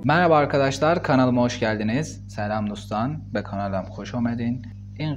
Merhaba arkadaşlar, kanalıma hoş geldiniz. Selam دوستان، به کانالم خوش آمدین. این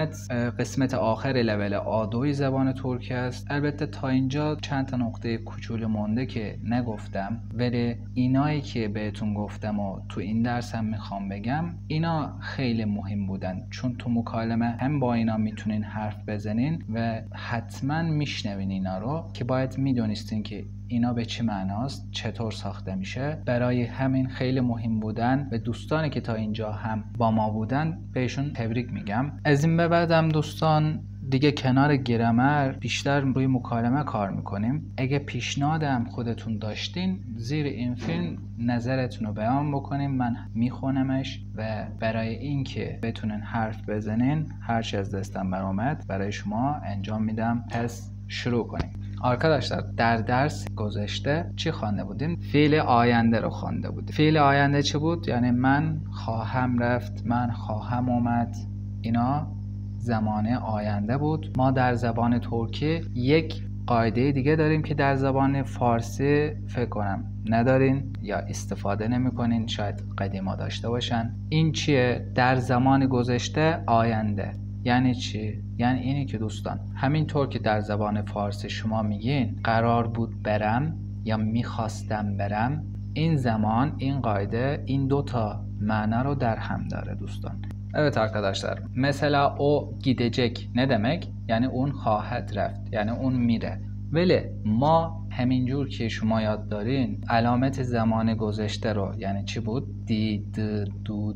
قسمت آخر لول A2 زبان ترکی است. البته تا اینجا چند تا نقطه کوچولو مونده که نگفتم، ولی اینایی که بهتون گفتم و تو این درسم میخوام بگم اینا خیلی مهم بودن، چون تو مکالمه هم با اینا میتونین حرف بزنین و حتما میشنوین اینا رو که باید میدونستین که اینا به چه معناست، چطور ساخته میشه. برای همین خیلی مهم بودن و دوستانی که تا اینجا هم با ما بودن بهشون تبریک میگم. از این به بعدم دوستان دیگه کنار گرامر بیشتر روی مکالمه کار میکنیم. اگه پیشنهادم خودتون داشتین زیر این فیلم نظرتون رو بیان بکنیم، من میخونمش و برای اینکه بتونن حرف بزنین هرچی از دستم برآمد برای شما انجام میدم. پس شروع کنیم. Arkadaşlar در درس گذشته چی خوانده بودیم؟ فعل آینده رو خوانده بودیم. فعل آینده چی بود؟ یعنی من خواهم رفت، من خواهم اومد. اینا زمان آینده بود. ما در زبان ترکی یک قاعده دیگه داریم که در زبان فارسی فکر کنم ندارین یا استفاده نمی‌کنین، شاید قدیما داشته باشن. این چیه؟ در زمان گذشته آینده. یعنی چی؟ یعنی اینی که دوستان همینطور که در زبان فارسی شما میگین قرار بود برم یا میخواستم برم، این زمان این قاعده این دوتا معنا رو در هم dare دوستان. Evet arkadaşlar, mesela o gidecek ne demek? Yani اون خواهد رفت، یعنی اون میره. ولی ما همینجور که شما یاد دارین علامت زمان گذشته رو، یعنی چی بود؟ دی، دو،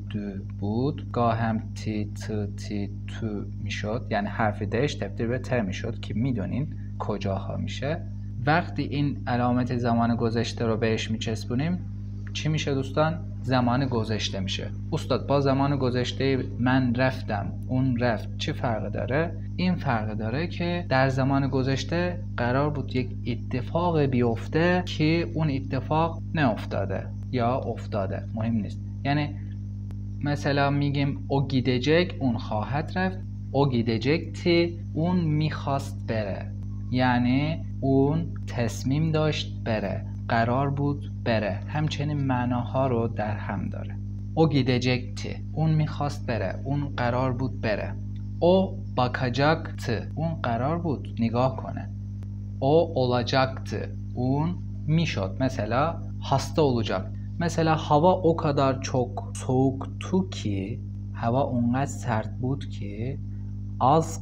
بود. گاه هم تی، تی، تو میشد، یعنی حرف دش تبدیل به ت میشد که میدونین کجاها میشه. وقتی این علامت زمان گذشته رو بهش میچسبونیم چی میشه دوستان؟ زمان گذشته میشه. استاد با زمان گذشته من رفتم، اون رفت چه فرق داره؟ این فرق داره که در زمان گذشته قرار بود یک اتفاق بیفته که اون اتفاق نیفتاده یا افتاده، مهم نیست. یعنی مثلا میگیم او گیدجک، اون خواهد رفت. او گیدجکتی، اون میخواست بره، یعنی اون تصمیم داشت بره، قرار بود بره. همچنین معناها رو در هم داره. او گیدجکتی، اون میخواست بره، اون قرار بود بره. او bakacaktı, اون قرار بود نگاه کنه. O olacaktı, اون میشد. مثلا hasta olacak. Mesela hava o kadar çok soğuktu ki, hava اونقدر sert بود ki az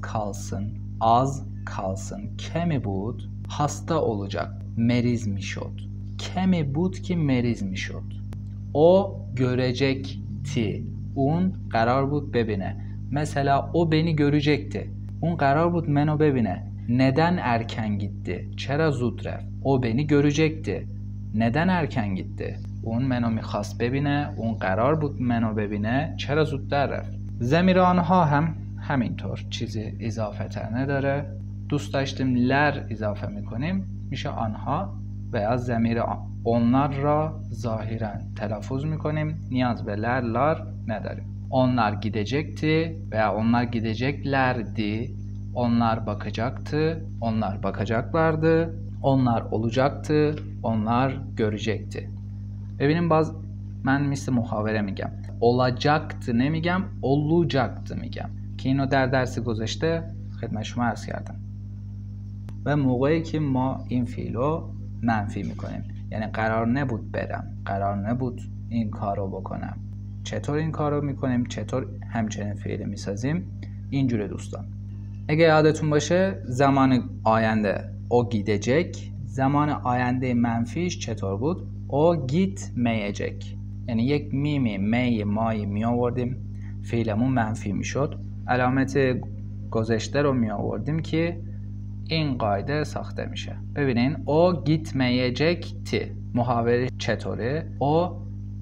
kalsın kemi بود hasta olacak, meriz میشد. kemi بود ki meriz میشد. O görecekti, اون قرار بود ببینه. Mesela o beni görecekti. اون قرار بود منو ببینه. Neden erken gitti? چرا زود رفت؟ O beni görecekti. Neden erken gitti? اون منو میخواست ببینه. اون قرار بود منو ببینه. چرا زودتر رفت؟ ضمیر آنها هم همینطور، چیزی اضافه تر نداره. دوست داشتیم لر اضافه میکنیم میشه آنها، و از ضمیر onlar را ظاهرا تلفظ میکنیم، نیاز به لار نداریم. Onlar gidecekti veya onlar gideceklerdi. Onlar bakacaktı, onlar bakacaklardı. Onlar olacaktı, onlar görecekti. ببینیم باز من مثل محاوره میگم. olacaktı نمیگم، olacaktı میگم که اینو در درس گذشته خدمت شما عرض کردم. و موقعی که ما این فعلو منفی میکنیم، یعنی قرار نبود برم، قرار نبود این کارو بکنم. چطور این کار رو میکنیم؟ چطور همچنین فعل میسازیم؟ اینجوره دوستان. اگه یادتون باشه زمان آینده او گیدجک، زمان آینده منفیش چطور بود؟ او gitmeyecek. یعنی یک میمی می مای می آوردیم، فعلمون منفی میشد. علامت گذشته رو می آوردیم که این قاعده ساخته میشه. ببینین او gitmeyecekti محاوره چطوره؟ او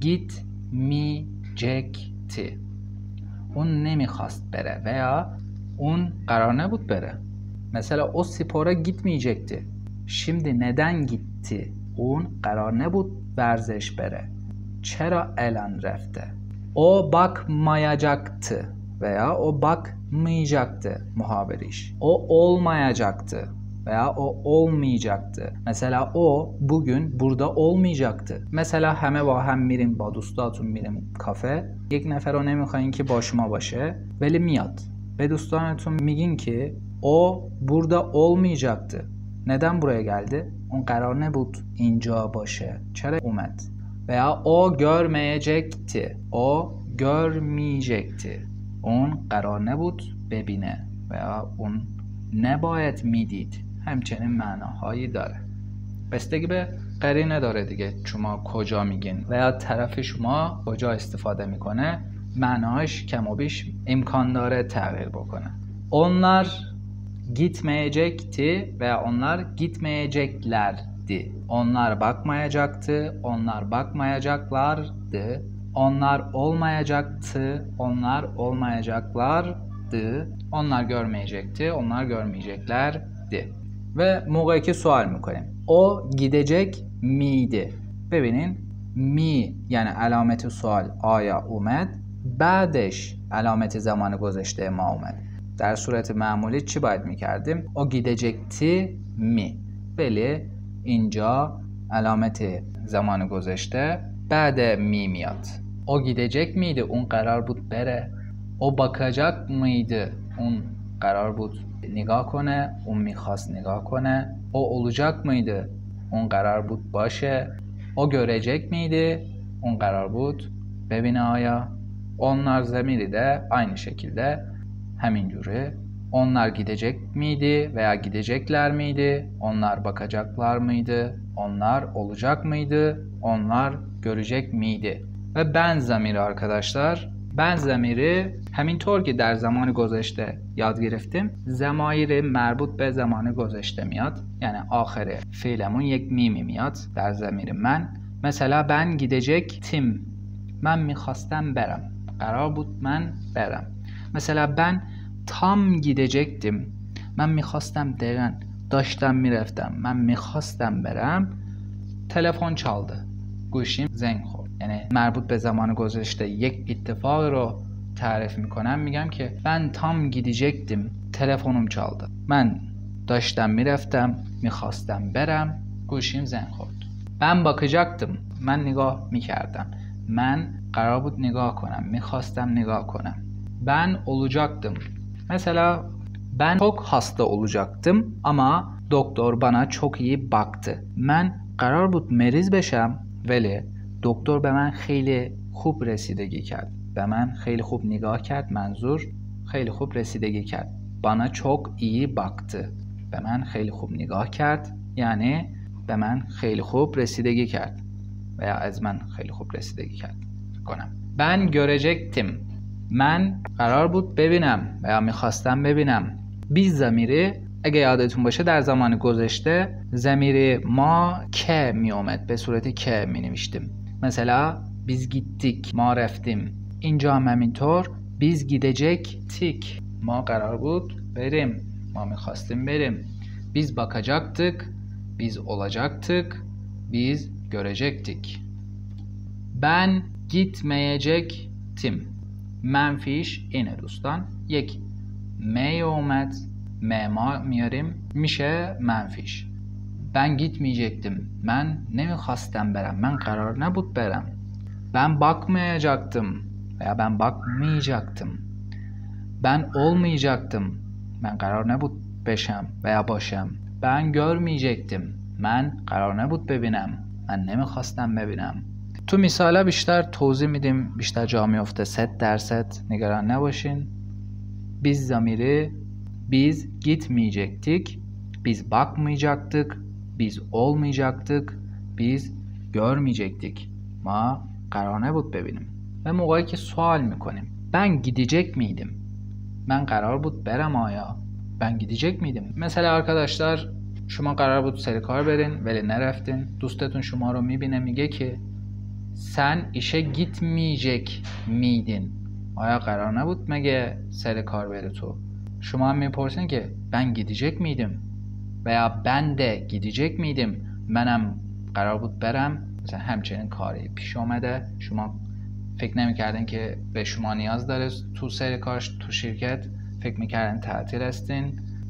gitmeyecekti، اون نمیخواست بره veya اون قرار نبود بره. مثلا o spora gitmeyecekti. Şimdi neden gitti? اون قرار نبود ورزش بره. چرا الان رفته؟ O bakmayacaktı veya o bakmayacaktı muhabereş. O olmayacaktı. veya o olmayacaktı. Mesela o bugün burada olmayacaktı. Mesela همه با هم میریم با دوستاتون میریم کافه. یک نفر رو نمیخواین که با شما باشه ولی میاد. به دوستانتون میگین که o burada olmayacaktı. Neden buraya geldi? اون قرار نبود اینجا باشه. چرا اومد؟ veya o görmeyecekti. O görmeyecekti. اون قرار نبود ببینه veya اون نباید میدید. همچنین معناهایی داره. بستگی به قرینه داره دیگه. شما کجا میگین و یا طرف شما کجا استفاده میکنه معناهاش کم و بیش امکان داره تغییر بکنه. onlar gitmeyecekti veya onlar gitmeyeceklerdi. Onlar bakmayacaktı, onlar bakmayacaklardı. Onlar olmayacaktı, onlar olmayacaklardı. Onlar görmeyecekti, onlar görmeyeceklerdi. Ve موقعی که سوال میکنیم o gidecek miydi؟ ببینین می یعنی علامت سوال آیا اومد، بعدش علامت زمان گذشته ما اومد. در صورت معمولی چی باید میکردیم؟ o gidecekti mi. ولی اینجا علامت زمان گذشته بعد می میاد. o gidecek miydi؟ اون قرار بود بره. o bakacak mıydı؟ اون قرار بود نگاه کنه. اون میخواست نگاه کنه. o olacak mıydı؟ اون قرار بود باشه. o görecek miydi؟ اون قرار بود ببینه آیا. onlar zamiri de aynı şekilde همینجوره. onlar gidecek miydi veya gidecekler miydi? onlar bakacaklar mıydı? onlar olacak mıydı? onlar görecek miydi? ve ben zamiri arkadaşlar. ben zamiri همینطور که در زمان گذشته یاد گرفتیم ضمایر مربوط به زمان گذشته میاد. یعنی آخر فعلمون یک میمی میاد در ضمیر من. مثلا ben gidecektim. من میخواستم برم. قرار بود من برم. مثلا ben tam gidecektim. من میخواستم دقیقاً داشتم میرفتم. من میخواستم برم. تلفن çaldı. گوشیم زنگ خورد. یعنی مربوط به زمان گذشته یک اتفاق رو تعریف میکنم میگم که ben tam gidecektim. تلفنم çaldı. من داشتم میرفتم میخواستم برم گوشیم زنگ خورد. ben bakacaktım. من نگاه میکردم. من قرار بود نگاه کنم. میخواستم نگاه کنم. ben olacaktım. Mesela ben çok hasta olacaktım ama doktor bana çok iyi baktı. من قرار بود مریض بشم ولی دکتر به من خیلی خوب رسیدگی کرد. به من خیلی خوب نگاه کرد. منظور خیلی خوب رسیدگی کرد. bana çok iyi baktı. به من خیلی خوب نگاه کرد یعنی به من خیلی خوب رسیدگی کرد veya از من خیلی خوب رسیدگی کرد کنم. ben görecektim. من قرار بود ببینم veya میخواستم ببینم. biz ضمیری اگه یادتون باشه در زمان گذشته ضمیر ما که می اومد به صورت که می نوشتیم. مثلا biz gittik ما رفتیم. اینجا هم همینطور biz gidecektik ما قرار بود بریم. ما میخواستیم بریم. biz bakacaktık biz olacaktık biz görecektik. ben gitmeyecektim. منفیش اینه دوستان. یک می اومد می ما میاریم میشه منفیش. ben gitmeyecektim. من نمیخواستم برم. من قرار نبود برم. ben bakmayacaktım veya ben bakmayacaktım. ben olmayacaktım. من قرار نبود بشم veya باشم. ben görmeyecektim. من قرار نبود ببینم. من نمیخواستم ببینم. تو مثالا بیشتر توضیح میدیم بیشتر جا میفته 100% نگران نباشین. biz zamiri biz gitmeyecektik. biz bakmayacaktık. biz olmayacaktık. biz görmeyecektik. ما قرار نبود ببینیم. و موقعی که سوال میکنیم ben gidecek miydim? من قرار بود برم آیا؟ ben gidecek miydim? مثلا arkadaşlar شما قرار بود سر کار برین ولی نرفتین. دوستتون شما رو میبینه میگه که sen işe gitmeyecek miydin؟ آیا قرار نبود مگه سر کار بری تو؟ شما هم میپرسین که ben gidecek miydim؟ veya ben de gidecek miydim؟ منم قرار بود برم. مثلا همچنین کاری پیش اومده شما فکر نمیکردین که به شما نیاز داره تو سر کارش تو شرکت، فکر میکردین تعطیل هستین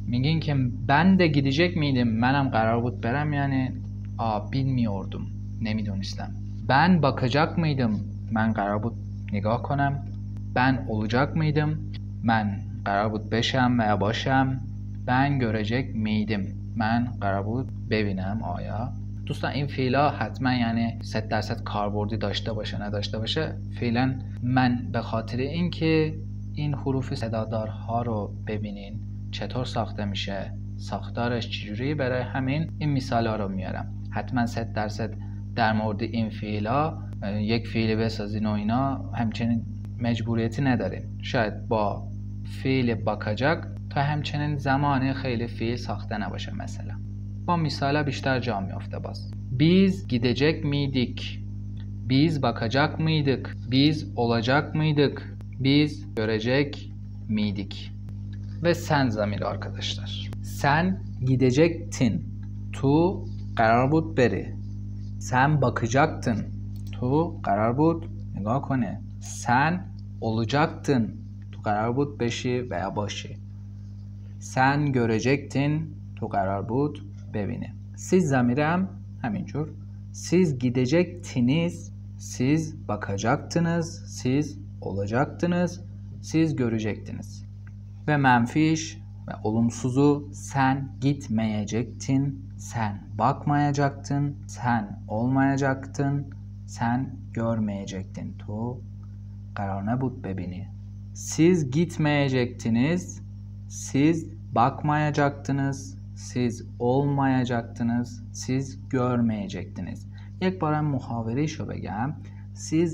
میگین که ben de gidecek miydim منم قرار بود برم یعنی bilmiyordum نمیدونستم. ben bakacak mıydım من قرار بود نگاه کنم. ben olacak mıydım من قرار بود بشم و باشم. ben görecek miydim من قرار بود ببینم آیا. دوستان این فعلا حتما یعنی 100% کاربردی داشته باشه نداشته باشه. فعلا من به خاطر اینکه این حروف صدادارها رو ببینین چطور ساخته میشه، ساختارش چجوری، برای همین این مثالا رو میارم. حتما 100% در مورد این فعلا یک فعل بسازین و اینا همچنین مجبوریتی ندارین. شاید با فعل bakacak تا همچنین زمان خیلی فعل ساخته نباشه. مثلا با مثال بیشتر جا میافته باز. Biz gidecek miydik? Biz bakacak mıydık? Biz olacak mıydık? Biz görecek miydik? Ve sen zamiri arkadaşlar. Sen gidecektin. Tu karar بود بری. Sen bakacaktın. Tu karar بود نگاه کنه. Sen olacaktın. Tu karar بود بشی veya باشی. Sen görecektin. Tu karar بود ببینه. Siz zamiri هم همینجور. Siz gidecektiniz. Siz bakacaktınız. Siz olacaktınız. Siz görecektiniz. Ve menfiş ve olumsuzu sen gitmeyecektin. Sen bakmayacaktın. Sen olmayacaktın. Sen görmeyecektin. Tu karar nebud bebini. Siz gitmeyecektiniz. Siz bakmayacaktınız. Siz olmayacaktınız. Siz görmeyecektiniz. یک بارم محاوره‌شو بگم. Siz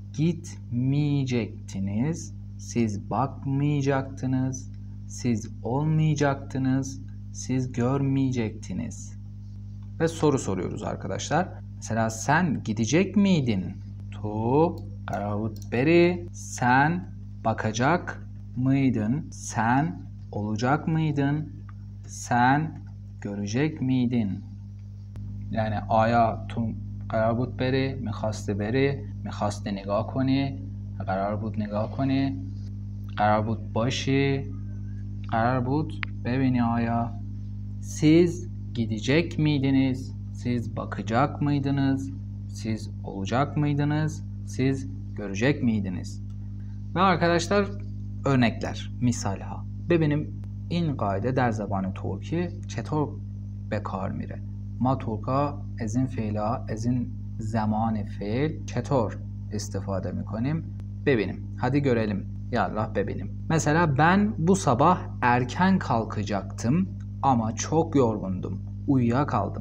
gitmeyecektiniz. Siz bakmayacaktınız. Siz olmayacaktınız. Siz görmeyecektiniz. Ve soru soruyoruz arkadaşlar. Mesela sen gidecek miydin? Tu karar بود beri. Sen bakacak mıydın? Sen olacak mıydın? Sen görecek miydin? Yani آیا تو قرار بود بری، میخواسته بری، میخواسته نگاه کنی، قرار بود نگاه کنی، قرار بود باشی، قرار بود ببینی آیا. Siz gidecek miydiniz? Siz bakacak mıydınız? Siz olacak mıydınız? Siz görecek miydiniz? و arkadaşlar örnekler، مثال ها. ببینیم این قاعده در زبان ترکی چطور به کار میره. ما ترکا از این فعلا، از این زمان فعل چطور استفاده میکنیم ببینیم. Hadi görelim. Yallah ببینیم. Mesela ben bu sabah erken kalkacaktım ama çok yorgundum. Uyuyakaldım.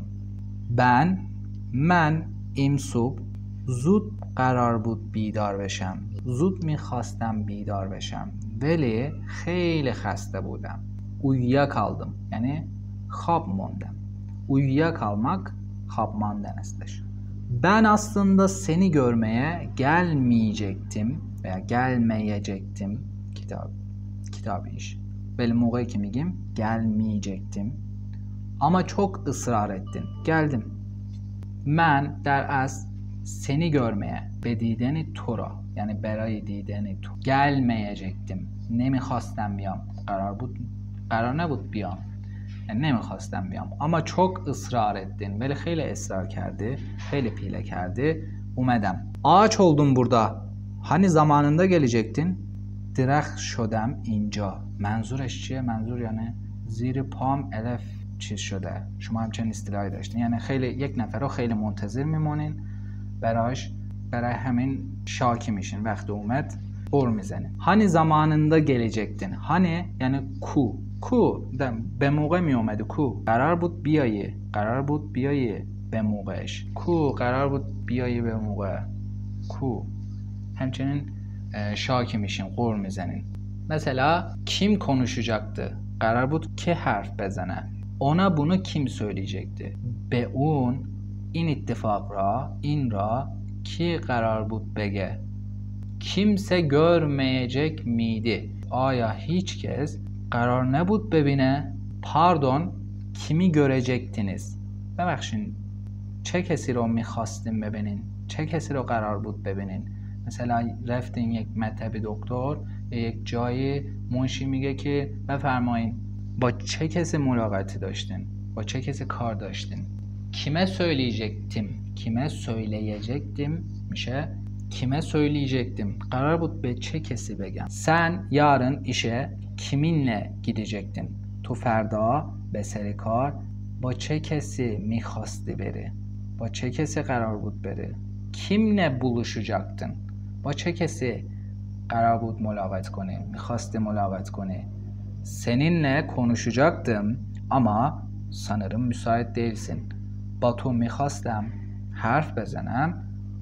من امصبح زود قرار بود بیدار بشم. زود میخواستم بیدار بشم ولی خیلی خسته بودم. Uyuyakaldım. Yani خواب موندم. Uyuyakalmak خواب denizdir. Ben aslında seni görmeye gelmeyecektim veya gelmeyecektim. Kitabı iş. Benim موقعی که میگیم gelmeyecektim. Ama çok ısrar ettin. Geldim. من در اصل seni görmeye به دیدن تو را یعنی برای دیدن تو gelmeyecektim. نمیخواستم بیام. قرار نبود بیام. Yani نمیخواستم بیام. Ama çok ısrar ettin. Böyle خیلی ısrar کرده. خیلی پیله کرده. اومدم. Ağaç oldum burada. Hani zamanında gelecektin? درخت شدم اینجا. منظورش چیه؟ منظور یعنی زیر پام الف چیز شده. شما همچنین اصطلاحی داشتین. یعنی خیلی یک نفر رو خیلی منتظر میمونین برای همین شاکی میشین. وقتی اومد قر میزنین. hani zamanında gelecektin. hani یعنی کو به موقع می اومده. کو قرار بود بیایی به موقعش. کو قرار بود بیایی به موقع. کو همچنین şaki میشین قر میزنین. مثلا kim konuşacaktı? قرار بود که حرف بزنه. ona bunu kim söyleyecekti? به اون این اتفاق را این را کی قرار بود بگه؟ kimse görmeyecek miydi? آیا هیچ کس قرار نبود ببینه؟ پاردون kimi görecektiniz؟ ببخشین چه کسی رو میخواستیم ببینین؟ چه کسی رو قرار بود ببینین؟ مثلا رفتین یک مطب دکتر یک جایی منشی میگه که بفرمایین با چه کسی ملاقاتی داشتین؟ با چه کسی kar داشتین؟ Kime söyleyecektim? Kime söyleyecektim میشه kime söyleyecektim. Karar بود به چه کسی بگم. Sen yarın işe kiminle gidecektin? تو فردا به سر کار با چه کسی میخواستی بری؟ با چه کسی قرار بود بری؟ Kimle buluşacaktın? با چه کسی قرار بود ملاقات کنی؟ میخواستی ملاقات کنی؟ Seninle konuşacaktım ama sanırım müsait değilsin. با تو میخواستم حرف بزنم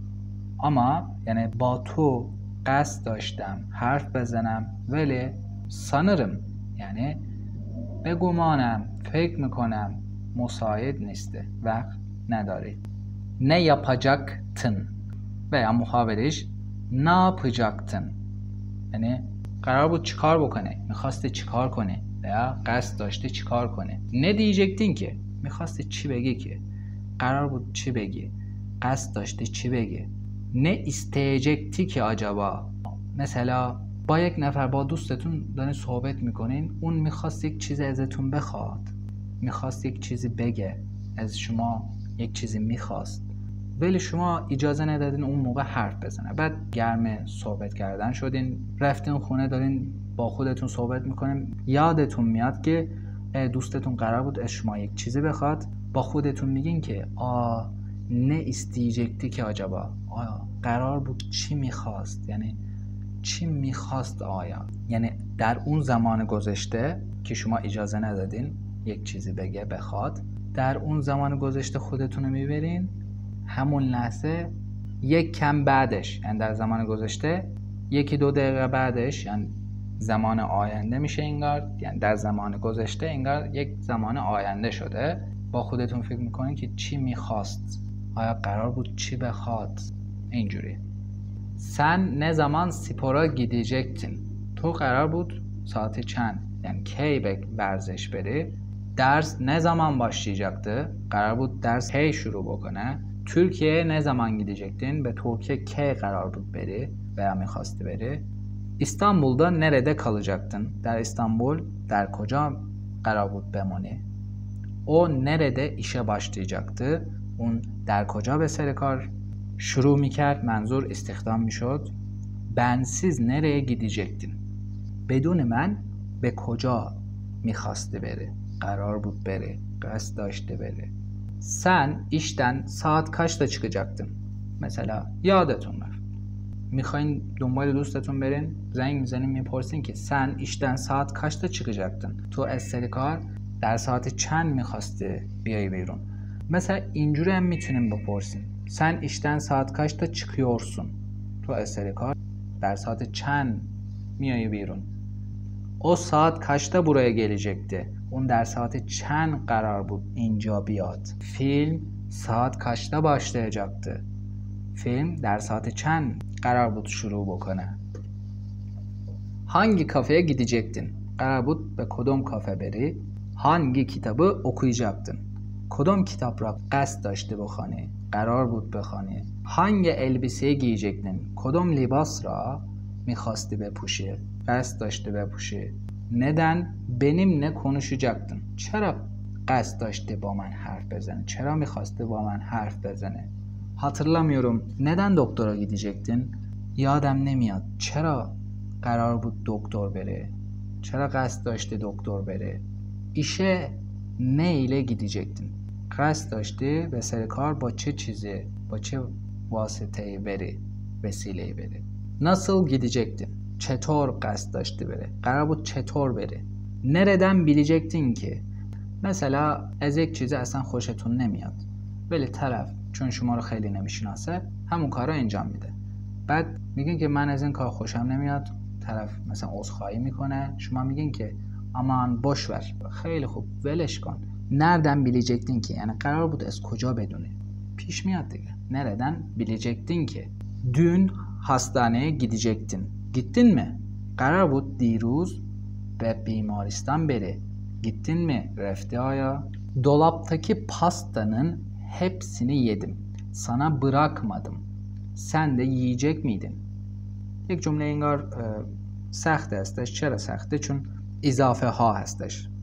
ama yani با تو قصد داشتم حرف بزنم ولی sanırım yani به گمانم فکر میکنم müsait نیست وقت نداری. Ne yapacaktın veya muhabiriş ne yapacaktın yani قرار بود چیکار بکنه میخواستی چیکار کنی veya قصد داشتی چیکار کنی. Ne diyecektin ki میخواستی چی بگی که قرار بود چی بگی قصد داشتی چی بگی. Ne isteyecekti ki acaba مثلا با یک نفر با دوستتون دارین صحبت میکنین اون میخواست یک چیزی ازتون بخواد میخواست یک چیزی بگه از شما یک چیزی میخواست ولی شما اجازه ندادین اون موقع حرف بزنه. بعد گرم صحبت کردن شدین رفتین خونه دارین با خودتون صحبت میکنین یادتون میاد که دوستتون قرار بود از شما یک چیزی بخواد با خودتون میگین که نه isteyecekti که acaba قرار بود چی میخواست یعنی چی میخواست آیا یعنی در اون زمان گذشته که شما اجازه ندادین یک چیزی بگه بخواد در اون زمان گذشته خودتون رو میبرین همون لحظه یک کم بعدش یعنی در زمان گذشته یکی دو دقیقه بعدش یعنی زمان آینده میشه انگار یعنی در زمان گذشته انگار یک زمان آینده شده با خودتون فکر میکنین که چی میخواست آیا قرار بود چی بخواد اینجوری. Sen ne zaman spora gidecektin? تو قرار بود ساعت چند yani کی به ورزش بری. Ders ne zaman başlayacaktı? قرار بود درس کی شروع بکنه. Türkiye'ye ne zaman gidecektin? به ترکیه کی قرار بود بری veya میخواستی بری. İstanbul'da nerede kalacaktın? در İstanbul در کجا قرار بود بمانی. O nerede işe başlayacaktı? اون در کجا به سر کار شروع میکرد منظور استخدام میشد. bensiz nereye gidecektin بدون من به کجا میخواسته بره قرار بود بره قصد داشته بره. sen işten saat kaçta çıkacaktın مثلا یادتون رفت میخواین دنبال دوستتون برین زنگ میزنین میپرسین که sen işten saat kaçta çıkacaktın تو از سر کار در ساعت چند میخواسته بیای بیرون. مثلا اینجوری هم میتونیم بپرسیم sen işten saat kaçta çıkıyorsun تو از سر کار در ساعت چند میای بیرون. o saat kaçta buraya gelecekti اون در ساعت چند قرار بود اینجا بیاد. فیلم saat kaçta başlayacaktı فیلم در ساعت چند قرار بود شروع بکنه. hangi kafeye gidecektin قرار بود به کدوم کافه بری. hangi kitabı okuyacaktın کدوم کتاب را قصد داشته بخوانی قرار بود بخوانی. hangi elbiseyi giyecektin کدوم لباس را میخواستی بپوشی قصد داشته بپوشی. neden benimle konuşacaktın چرا قصد داشته با من حرف بزنه چرا میخواسته با من حرف بزنه. hatırlamıyorum neden doktora gidecektin یادم نمیاد چرا قرار بود دکتر بره چرا قصد داشته دکتر بره. işe ne ile gidecektin قصد داشته به سر کار با چه چیزی با چه واسطه‌ای بری وسیله‌ای بری. nasıl gidecektin چطور قصد داشته بره قرار بود چطور بره. nereden bilecektin ki مثلا از یک چیزی اصلا خوشتون نمیاد ولی طرف چون شما رو خیلی نمیشناسه همون کار رو انجام میده. بعد میگین که من از این کار خوشم نمیاد طرف مثلا عذرخواهی میکنه شما میگین که aman boş ver خیلی خوب ولش کن. nereden bilecektin ki yani قرار بود از کجا بدونی پیش میاد دیگه. nereden bilecektin ki dün hastaneye gidecektin gittin mi قرار بود دیروز به بیمارستان بری gittin mi رفتی آیا. dolaptaki pastanın hepsini yedim sana bırakmadım sen de yiyecek miydin. یک جمله انگار سخت هستش. چرا سخته؟ چون اضافه ها هستش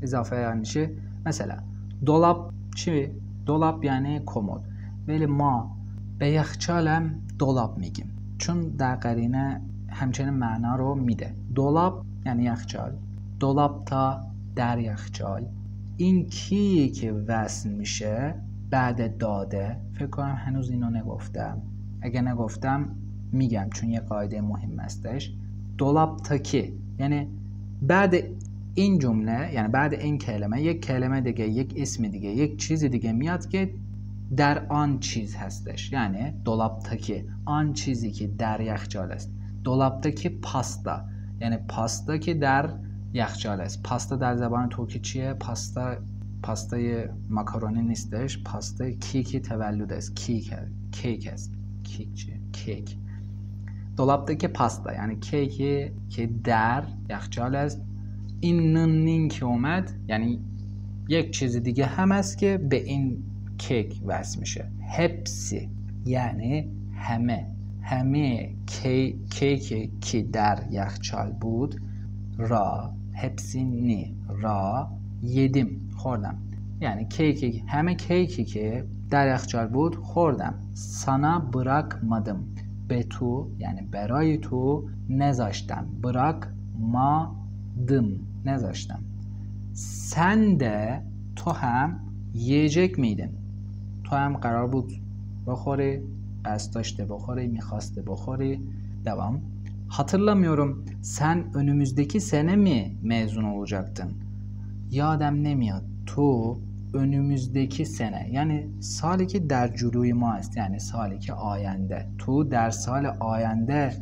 اضافه یعنی چی؟ مثلا dolap چی؟ dolap یعنی کمد، ولی ما به یخچالم dolap میگیم چون در قرینه همچنین معنا رو میده. dolap یعنی یخچال، dolap تا در یخچال. این کی که وصل میشه بعد داده؟ فکر کنم هنوز اینو نگفتم، اگه نگفتم میگم چون یه قاعده مهم هستش. dolap تا کی یعنی بعد این جمله، یعنی بعد این کلمه یک کلمه دیگه، یک اسم دیگه، یک چیز دیگه میاد که در آن چیز هستش. یعنی dolap'taki آن چیزی که در یخچال است. dolap'taki پاستا یعنی پاستا که در یخچال است. پاستا در زبان ترکی چیه؟ پاستای ماکارونی نیستش، پاستا کیک تولد است. کیک است. کیک چیه؟ کیک. dolap'taki پاستا یعنی کیکی که در یخچال است. این نون که اومد یعنی یک چیز دیگه هم است که به این کیک وصل میشه. هپسی یعنی همه کیکی که در یخچال بود را هپسی نی را yedim خوردم. یعنی همه کیکی که در یخچال بود خوردم. sana bırakmadım به تو یعنی برای تو نذاشتم. bırakmadım نذاشتم. sen de تو هم yiyecek miydin؟ تو هم قرار بود بخوری، قصد داشته بخوری، میخواسته بخوری. devam. hatırlamıyorum. Sen önümüzdeki sene mi mezun olacaktın؟ یادم نمیاد تو önümüzdeki sene یعنی سالی که در جلوی ما است، یعنی سالی که آینده، تو در سال آینده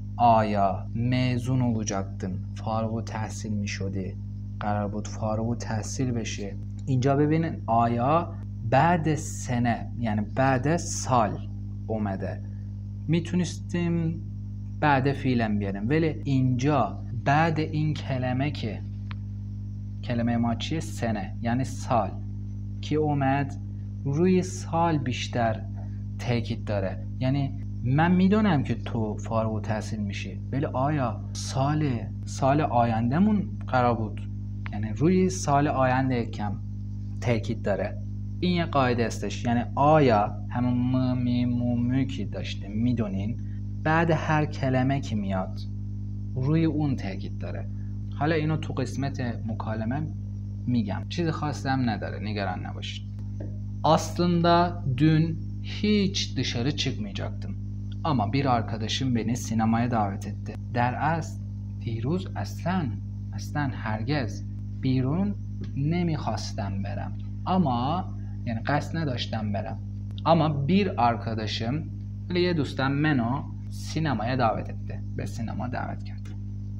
آیا mezun olacaktın فارغ التحصیل میشدی؟ قرار بود فارغ التحصیل بشی. اینجا ببینین آیا بعد سنه یعنی بعد سال اومده، میتونستیم بعد فعلم بیاریم، ولی اینجا بعد این کلمه که کلمه ما چیه؟ سنه یعنی سال که اومد روی سال بیشتر تاکید داره. یعنی من میدونم که تو فارغ التحصیل میشی، ولی آیا سال آیندهمون قرار بود؟ یعنی روی سال آینده کم تاکید داره. این یه قاعده استش. یعنی آیا همون می که داشته میدونین بعد هر کلمه که میاد روی اون تاکید داره. حالا اینو تو قسمت مکالمه میگم، چیز خاصی هم نداره، نگران نباشید. Aslında dün hiç dışarı çıkmayacaktım ama bir arkadaşım beni sinemaya davet etti. در اصل دیروز اصلا هرگز بیرون نمیخواستم برم، اما یعنی قصد نداشتم برم. Ama bir arkadaşım یه دوستم منو sinemaya davet etti. به سینما davet کرد.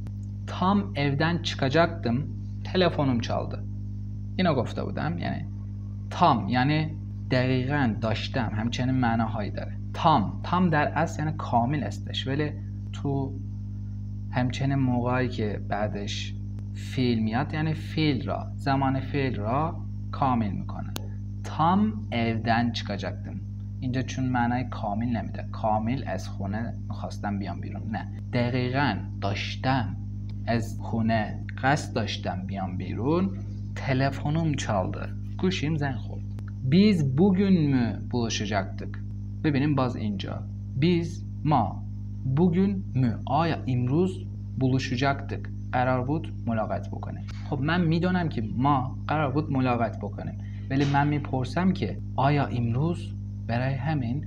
Tam evden çıkacaktım. Telefonum çaldı. اینو گفته بودم. یعنی tam یعنی دقیقاً داشتم همچنین معناهایی داره. tam در اصل یعنی کامل استش، ولی تو همچنین موقعی که بعدش فعل میاد یعنی زمان فعل را کامل میکنه. tam evden çıkacaktım. اینجا چون معنای کامل نمیده، کامل از خونه میخواستم بیام بیرون، نه، دقیقاً داشتم از خونه قصد داشتم بیام بیرون. telefonum çaldı. گوشیم زنگ خورد. Biz bugün mü buluşacaktık؟ ببینیم باز اینجا biz ما bugün mü آیا امروز buluşacaktık قرار بود ملاقات بکنیم. خب من میدونم که ما قرار بود ملاقات بکنیم، ولی من میپرسم که آیا امروز؟ برای همین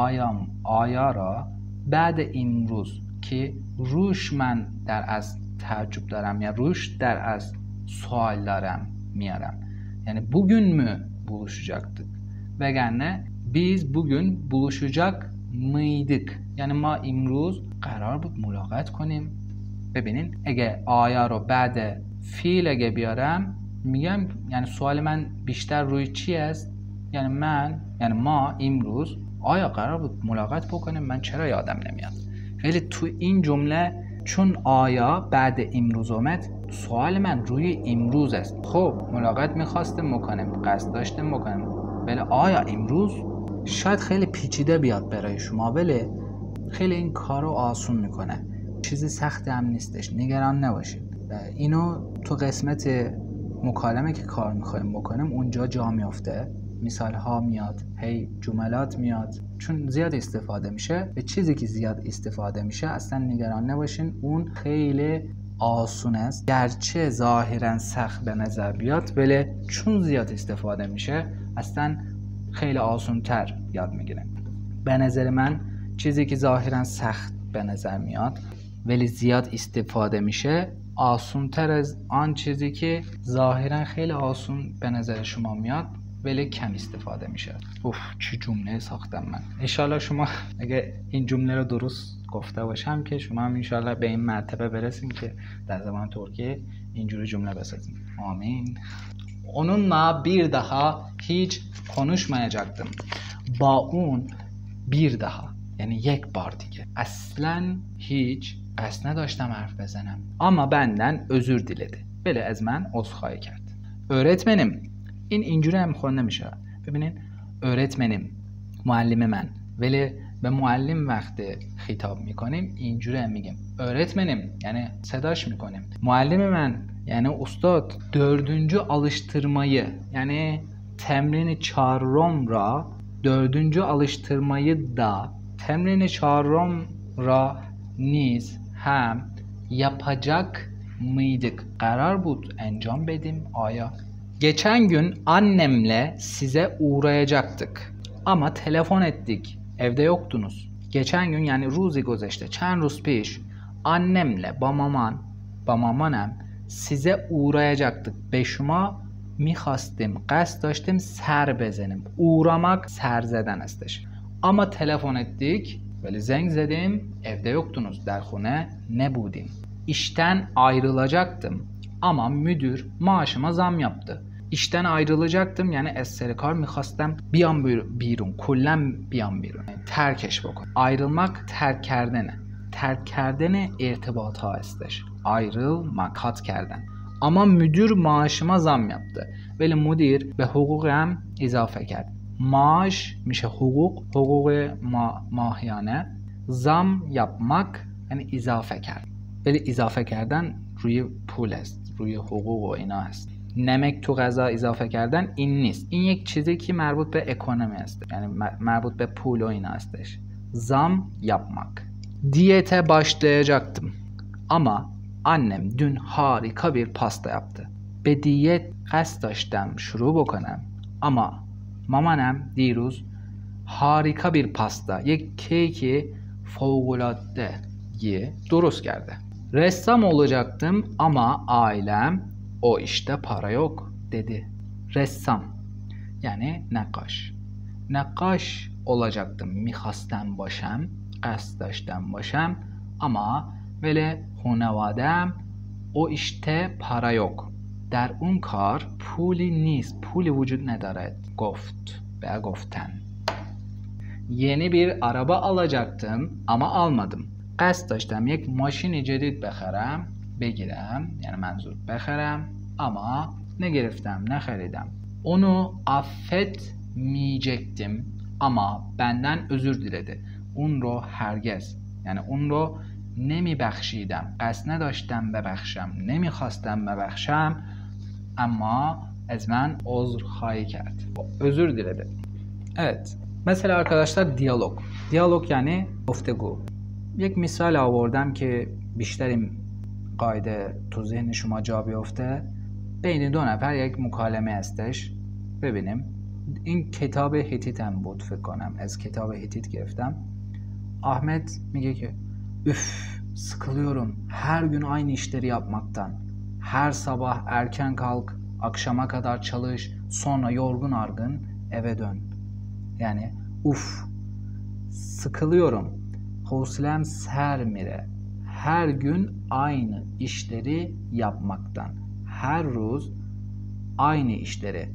آیا را بعد امروز که روش من در از تعجب دارم یا روش در از سوال دارم میارم. یعنی bugün mü buluşacaktık؟ وگرنه biz bugün buluşacak mıydık؟ یعنی ما امروز قرار بود ملاقات کنیم. ببینین اگه آیا رو بعد فعل اگه بیارم میگم یعنی سوال من بیشتر روی چی است؟ یعنی ما امروز آیا قرار بود ملاقات بکنیم؟ من چرا یادم نمیاد. ولی تو این جمله چون آیا بعد امروز اومد سوال من روی امروز است. خب ملاقات میخواستیم بکنیم، قصد داشتیم بکنیم، ولی آیا امروز؟ شاید خیلی پیچیده بیاد برای شما، ولی خیلی این کارو آسون میکنه، چیزی سخت هم نیستش، نگران نباشید. اینو تو قسمت مکالمه که کار میخوایم بکنیم اونجا جا میفته، مثال ها میاد، هی جملات میاد. چون زیاد استفاده میشه، به چیزی که زیاد استفاده میشه اصلا نگران نباشین، اون خیلی آسون است. گرچه ظاهرا سخت به نظر بیاد ولی چون زیاد استفاده میشه اصلا خیلی آسون تر یاد میگیریم. به نظر من چیزی که ظاهرا سخت به نظر میاد ولی زیاد استفاده میشه آسون تر از آن چیزی که ظاهرا خیلی آسون به نظر شما میاد ولی کم استفاده میشه. چه جمله ساختم من. انشالله شما اگه این جمله رو درست گفته باشم که şuma هم انشالله به این مرتبه برسیم که در زبان ترکیه اینجوری جمله بسازیم. آمین. Onunla bir daha hiç konuşmayacaktım. با اون bir daha yani یک بار دیگه اصلا هیچ قصد نداشتم حرف بزنم ama benden özür diledi. بله از من عذرخواهی کرد. öğretmenim این اینجوری هم خونده میشه. ببینین öğretmenim معلم من، ولی به معلم وقتی خطاب میکنیم اینجوری هم میگیم öğretmenim یعنی صداش میکنیم. معلم من yani ustad dördüncü alıştırmayı yani temrini çağırım ra dördüncü alıştırmayı da temrini çağırım ra niz hem yapacak mıydık? Karar bud enjam bedim aya. Geçen gün annemle size uğrayacaktık ama telefon ettik, evde yoktunuz. Geçen gün yani ruzi گذشته چند روز پیش annemle babamam size uğrayacaktık. به شما میخواستیم قصد داشتیم سر بزنیم. uğramak سر زدن استش. Ama telefon ettik ولی زنگ زدیم evde yoktunuz. در خونه نبودیم. İşten ayrılacaktım ama müdür maaşıma zam yaptı. İşten ayrılacaktım yani از سر کار میخواستم بیام بیرون کلا بیام بیرون. ترکش بکن. ayrılmak terk کردنه. terk کردن ارتباط ها استش. ayrılmak kat کردن. Ama müdür maaşıma zam yaptı. ولی مدیر به حقوقم اضافه کرد. maaş میشه حقوق ماهیانه. zam yapmak یعنی اضافه کرد. ولی اضافه کردن روی پول است، روی حقوق و اینا است. نمک تو غذا اضافه کردن این نیست. این یک چیزی که مربوط به اکونومی است، یعنی مربوط به پول و اینا استش. zam yapmak. Diyete başlayacaktım ama annem dün harika bir pasta yaptı. به دیت قصد داشتم شروع بکنم ama مامانم دیروز harika bir pasta یک کیک فوق‌العاده درست کرده. Ressam olacaktım ama ailem o işte para yok dedi. Ressam yani نقاش. نقاش olacaktım میخواستم باشم قصد داشتم باشم ama ولی خانواده‌ام o işte para yok. در اون کار پولی نیست. پولی وجود ندارد. گفت ve گفتن. Yeni bir araba alacaktım ama almadım. قصد داشتم یک ماشین جدید بگیرم yani منظور بخرم ama نخریدم. Onu affetmeyecektim ama benden özür diledi. اون رو هرگز yani اون رو نمیبخشیدم. قصد نداشتم ببخشم. نمیخواستم ببخشم ama از من عذرخواهی کرد. özür diledi. Evet. Mesela arkadaşlar diyalog. Diyalog yani گفتگو. یک مثال آوردم که بیشتر این قاعده تو ذهن شما جا بیفته. بین دو نفر یک مکالمه هستش. ببینیم. این کتاب هیتیت هم بود فکر کنم. از کتاب هیتیت گرفتم. Ahmet میگه که sıkılıyorum her gün aynı işleri yapmaktan. Her sabah erken kalk, akşama kadar çalış, sonra yorgun argın eve dön. Yani sıkılıyorum. حوصله‌ام سر میره. her gün aynı işleri yapmaktan. Her روز aynı işleri.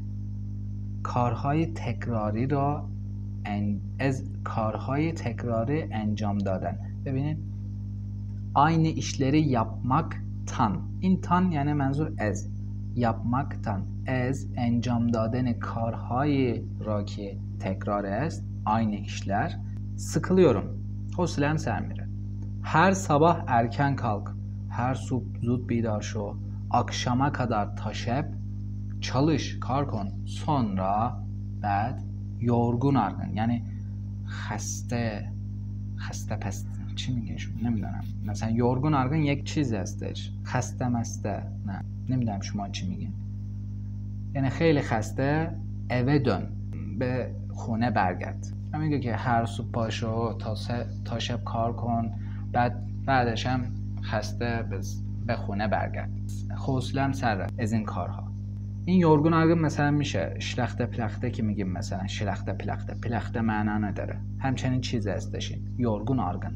کارهای تکراری را از کارهای تکراری انجام دادن. ببینید aynı işleri yapmaktan. این tan yani منظور از. yapmaktan. از انجام دادن کارهای را که تکرار است. aynı işler. sıkılıyorum. حوصله‌ام سر میره. Her sabah erken kalk. Her صبح زود بیدار شو. Akşama kadar ta şeb çalış, kar کن. Sonra بعد yorgun argın, yani خسته پست چی میگه شما نمیدونم. مثلا yorgun argın یک چیز هستش، خسته مسته نه نمیدونم شما چی میگین. یعنی خیلی خسته اوه دön، به خونه برگرد. میگه که هر صبح پاشو تا شب کار کن، بعدش هم خسته به خونه برگرد. حوصله‌ام سر رفت از این کارها. این yorgun argın مثلا میشه شلخته پلخته که میگیم، مثلا شلخته پلخته معنا نداره، همچنین چیز هستش. yorgun argın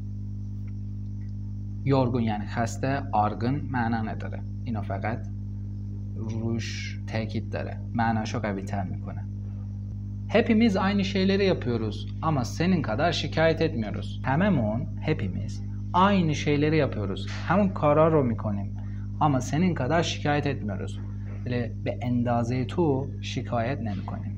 yorgun یعنی خسته، argın معنا نداره. اینو فقط روش تاکید داره، معناشو قوی تر میکنه. Hepimiz aynı şeyleri yapıyoruz ama senin kadar şikayet etmiyoruz. hepimiz aynı şeyleri yapıyoruz. همون کارا رو میکنیم ama senin kadar şikayet etmiyoruz. به اندازه تو şikayet nemikonیم.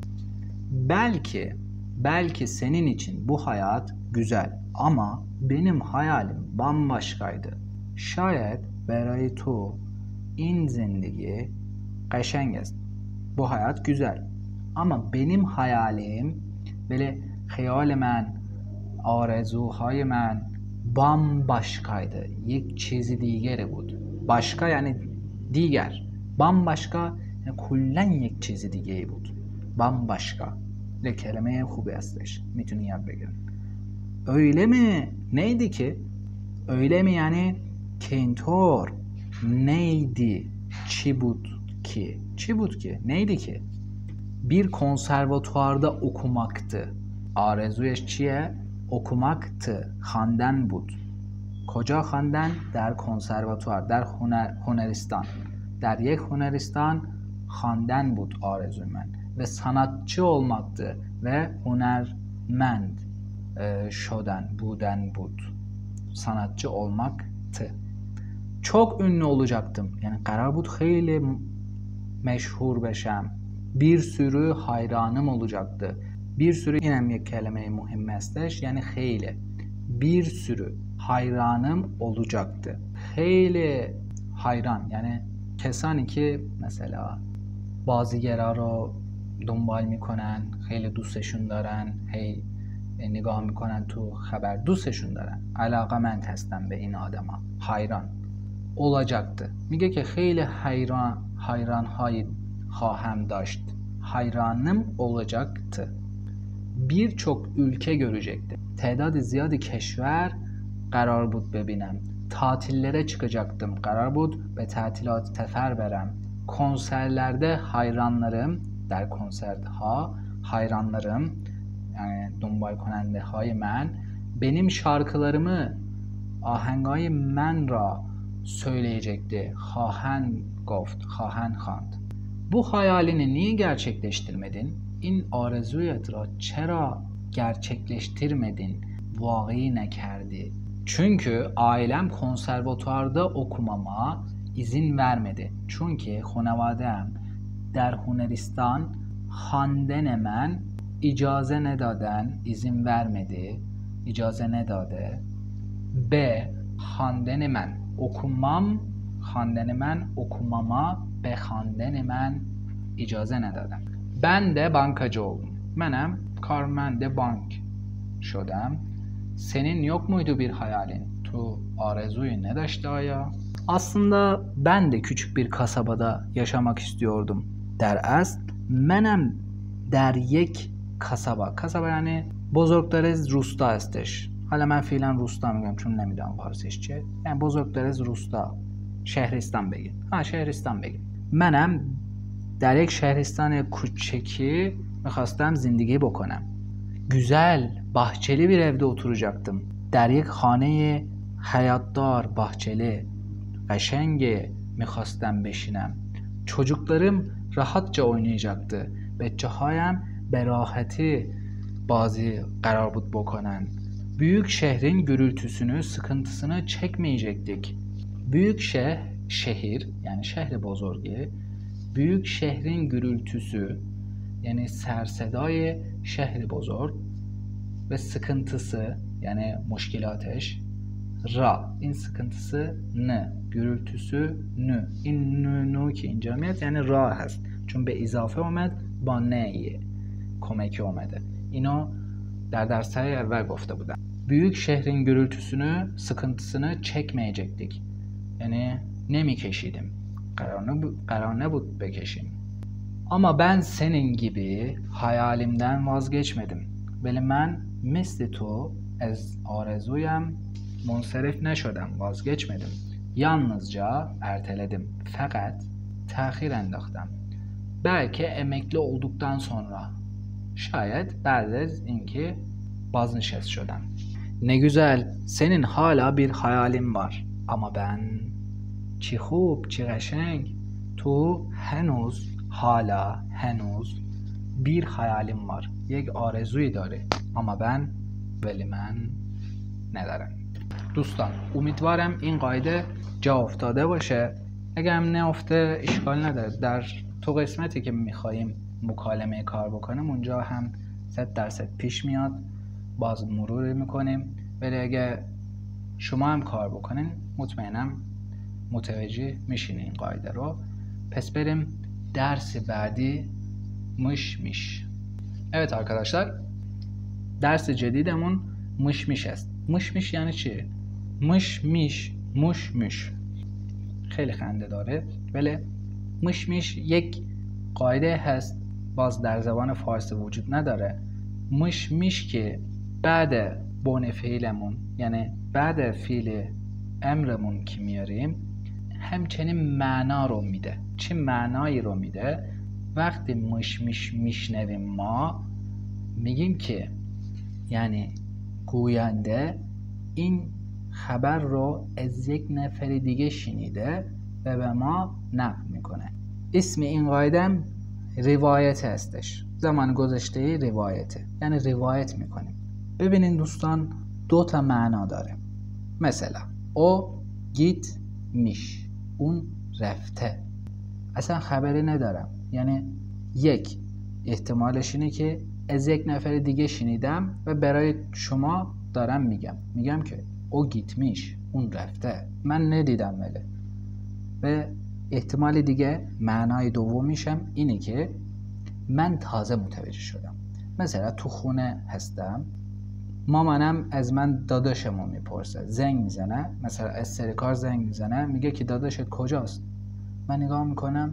Belki senin için bu hayat güzel ama benim hayalim bambaşkaydı. Şayet برای تو این زندگی قشنگ است. Bu hayat güzel ama benim hayalim böyle خیال من، آرزوهای من bambaşkaydı. یک چیز دیگری بود. başka yani دیگر. bambaşka yani کلن یک چیز دیگری بود. bambaşka bir kelime خوبی هستش. میتونی یاد بگیرین. öyle mi? Neydi ki? öyle mi yani که اینطور neydi? چی بود ki? Neydi ki? Bir konservatuarda okumaktı. Arezuyش چیه؟ okumaktı. خواندن بود. کجا خواندن؟ در کنسرواتوار، در هنرستان. در یک هنرستان خواندن بود آرزوی من ve sanatçı olmaktı ve هنرمند buden بود. Sanatçı olmaktı. Çok ünlü olacaktım. Yani قرار بود خیلی meşhur بشم. Bir sürü hayranım olacaktı. Bir sürü yine bir kelime muhim hastش. Yani خیلی. Bir sürü hayranım olacaktı. خیلی hayran yani کسانی که مثلا بازیگرا رو دنبال میکنن، خیلی دوستشون دارن، هی نگاه میکنن تو خبر، دوستشون دارن، علاقه‌مند هستن به این آدما. hayran olacaktı. میگه که خیلی hayranهای خواهم داشت. hayranım olacaktı. Birçok ülke görecekti. تعداد زیادی کشور قرار بود ببینم. tatillere çıkacaktım. قرار بود به تعطیلات سفر برم. konserlerde hayranlarım, در konsertها hayranlarım yani دنبال کننده های من benim şarkılarımı آهنگای من را söyleyecekti. خواهند گفت، خواهند خواند. Bu hayalini niye gerçekleştirmedin? این آرزویت را چرا gerçekleştirmedin? واقعی نکردی. Çünkü ailem konservatuarda okumama izin vermedi. Çünkü خانواده‌ام در هنرستان خواندن من اجازه ندادن، izin vermedi، اجازه نداده. به خواندن من okumam، خواندن من okumama، به خواندن من اجازه ندادم. Ben de bankacı oldum. Benim کارمند bank شدم. Senin yok muydu bir hayalin? Tu arzuyu ne daştı ya? Aslında ben de küçük bir kasabada yaşamak istiyordum. در اصل منم در یک kasaba yani بزرگتر روستا هستش. حالا من فعلا روستا میگم چون نمیدونم فارسیش چیه. yani بزرگتر روستا شهرستان بگین. شهرستان بگین. منم در یک شهرستان کوچکی میخواستم زندگی بکنم. Güzel, bahçeli bir evde oturacaktım. در یک خانه حیاتدار bahçeli قشنگ میخواستم بشینم. çocuklarım rahatça oynayacaktı. بچه‌هایم به راحتی بازی قرار بود بکنن. Büyük şehrin gürültüsünü, sıkıntısını çekmeyecektik. Büyük şehir yani şehri بزرگی. Büyük şehrin gürültüsü yani سرصدای şehri بزرگ ve sıkıntısı yani مشکلاتش ra. İn sıkıntısı n. Gürültüsü nü. این نو که اینجا میاد یعنی را هست چون به اضافه اومد با نه کمکی اومده. اینو در درس‌های اول گفته بودم. Büyük şehrin gürültüsünü, sıkıntısını çekmeyecektik. Yani nemikeşidim. Karar ne bu bekeşim. Ama ben senin gibi hayalimden vazgeçmedim. Veli men misli tu az arezuyam منصرف نشدم. vazgeçmedim. Yalnızca erteledim. Fakat tahir انداختم. Belki emekli olduktan sonra. Şayet بعد از اینکه بازنشست شدم. Ne güzel, senin hala bir hayalin var. Ama ben چی خوب چی قشنگ تو هنوز hala henüz bir hayalim var. یک آرزویی داری. اما ben ولی من ندارم. دوستان امیدوارم این قاعده جا افتاده باشه. اگه هم نیافته اشکال نداره. در تو قسمتی که میخواییم مکالمه کار بکنیم اونجا هم 100% پیش میاد. باز مرور میکنیم. ولی اگه شما هم کار بکنین مطمئنم متوجه میشین این قاعده رو. پس بریم درس بعدی mış. Evet arkadaşlar, ders جدیدمون mış است. mış یعنی چیه؟ mış. خیلی خنده داره. ولی mış یک قاعده هست باز در زبان فارسی وجود نداره. mış که بعد بون فعلمون یعنی بعد فعل امرمون که میاریم همچنین معنا رو میده. چه معنایی رو میده؟ وقتی mış میشنویم ما میگیم که یعنی گوینده این خبر رو از یک نفر دیگه شنیده و به ما نقل میکنه. اسم این قاعده روایت هستش. زمان گذشته روایته. یعنی روایت میکنیم. ببینین دوستان دو تا معنا داره. مثلا او gitmiş. اون رفته. اصلا خبری ندارم. یعنی یک احتمالش اینه که از یک نفر دیگه شنیدم و برای شما دارم میگم که او gitmiş. اون رفته. من ندیدم ولی. و احتمال دیگه معنای دومیشم اینه که من تازه متوجه شدم. مثلا تو خونه هستم مامانم از من داداشمو میپرسه. زنگ میزنه. مثلا از سر کار زنگ میزنه میگه که داداشت کجاست؟ من نگاه میکنم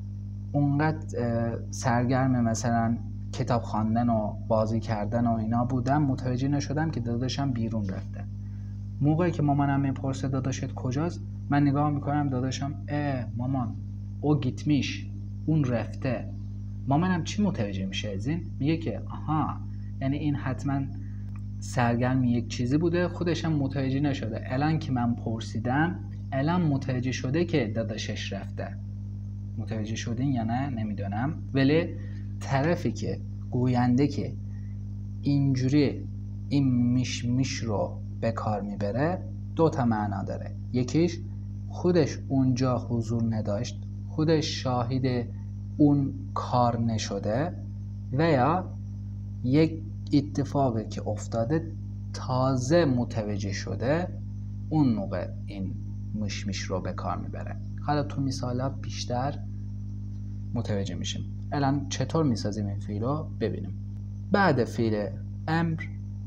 اونقدر سرگرم مثلا کتاب خواندن و بازی کردن و اینا بودم متوجه نشدم که داداشم بیرون رفته. موقعی که مامانم میپرسه داداشت کجاست من نگاه میکنم داداشم مامان او gitmiş. اون رفته. مامانم چی متوجه میشه از این؟ میگه که آها یعنی این حتما سرگرم یک چیزی بوده خودشم متوجه نشده. الان که من پرسیدم الان متوجه شده که داداشش رفته. متوجه شدین یا نه نمیدونم. ولی طرفی که گوینده که اینجوری این میش رو به کار میبره دو تا معنا داره. یکیش خودش اونجا حضور نداشت. خودش شاهد اون کار نشده و یا یک اتفاقی که افتاده تازه متوجه شده اون موقع این mış رو به کار میبره. حالا تو مثالا بیشتر متوجه میشیم. الان چطور میسازیم این فعل رو ببینیم. بعد فعل امر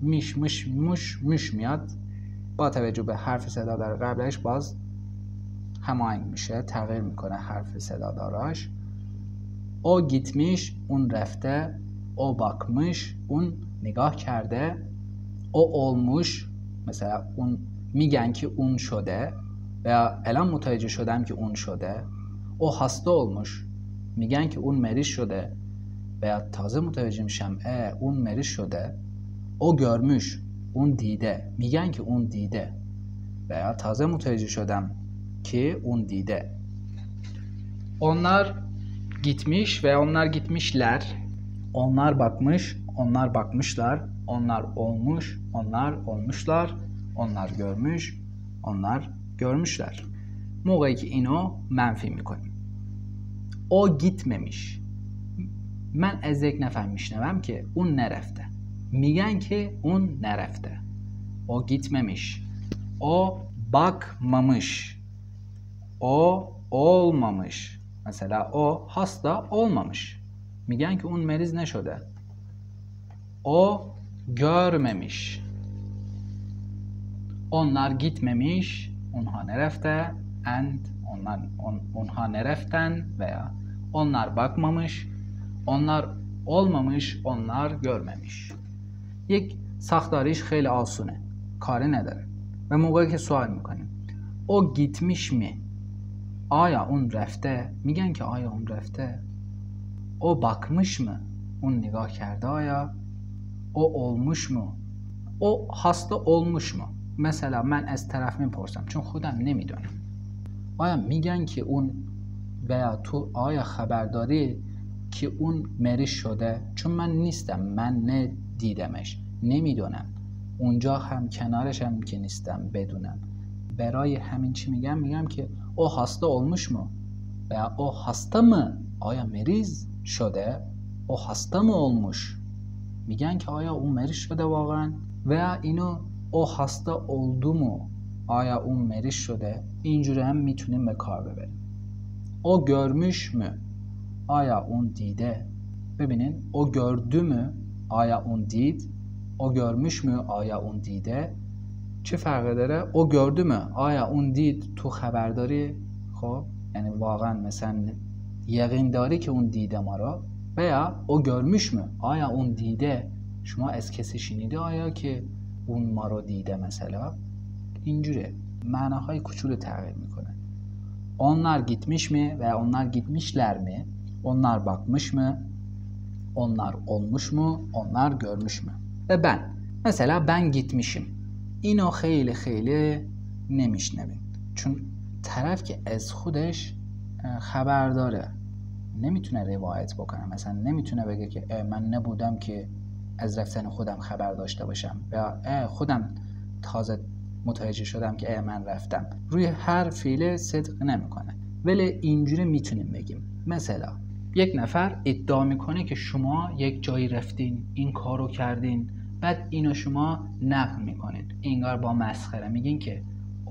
mış میاد. با توجه به حرف صدا دار قبلش باز هماهنگ میشه. تغییر میکنه حرف صدا داراش. او gitmiş اون رفته. او bakmış اون نگاه کرده. او olmuş مثلا اون میگن که اون شده و الان متوجه شدم که اون شده. او hasta olmuş میگن که اون مریض شده و تازه متوجه میشم اون مریض شده. او görmüş اون دیده میگن که اون دیده و تازه متوجه شدم که اون دیده. Onlar gitmiş ve onlar gitmişler. Onlar bakmış, onlar bakmışlar. Onlar olmuş, onlar olmuşlar. Onlar görmüş, onlar görmüşler. موقعی که اینو منفی میکنیم. او gitmemiş. من از یک نفر میشنوم که اون نرفته. میگن که اون نرفته. او gitmemiş. O bakmamış. O olmamış. Mesela o hasta olmamış. میگن که اون مریض نشده. O görmemiş. Onlar gitmemiş. Unha nerefte. And unha nereften veya onlar bakmamış. Onlar olmamış. Onlar görmemiş. یک ساختاریش خیلی آسونه. کاری نداره. و موقعی که سوال میکنیم او gitmiş mi? آیا اون رفته؟ میگن که آیا اون رفته؟ او bakmış mı? اون نگاه کرده آیا؟ او olmuş mu? او hasta olmuş mu? مثلا من از طرف میپرسم چون خودم نمیدونم. آیا میگن که اون veya تو آیا خبرداری که اون مریض شده؟ چون من نیستم، من ندیدمش، نمیدونم. اونجا هم کنارش هم که نیستم بدونم. برای همین چی میگم که o hasta olmuş mu? veya o hasta mı? آیا مریض شده؟ o hasta mı olmuş? میگن که آیا اون مریض شده واقعا؟ veya اینو o hasta oldu mu? آیا اون مریض شده؟ اینجوری هم میتونیم به کار ببریم. o görmüş mü? آیا اون دیده؟ ببینین o gördü mü؟ آیا اون دید؟ o görmüş mü؟ آیا اون دیده؟ چه فرقی داره؟ او gördü mü؟ آیا اون دید؟ تو خبر داری؟ خب یعنی واقعا مثلا یقین داری که اون دیده ما رو؟ veya o görmüş mü؟ آیا اون دیده؟ شما از کسی شنیده آیا که اون ما رو دیده مثلا؟ اینجوره. معناهای کوچولو تغییر میکنه. onlar gitmiş mi veya onlar gitmişler mi? Onlar bakmış mı? Onlar olmuş mu? Onlar görmüş mü? Ve ben. Mesela ben gitmişim. اینو خیلی خیلی نمیشنویم. چون طرف که از خودش خبر داره نمیتونه روایت بکنه. مثلا نمیتونه بگه که من نبودم که از رفتن خودم خبر داشته باشم یا خودم تازه متوجه شدم که من رفتم. روی هر فعل صدق نمیکنه. ولی اینجوری میتونیم بگیم. مثلا یک نفر ادعا میکنه که شما یک جایی رفتین، این کارو کردین، بعد اینو شما نقل میکنین. انگار با مسخره میگین که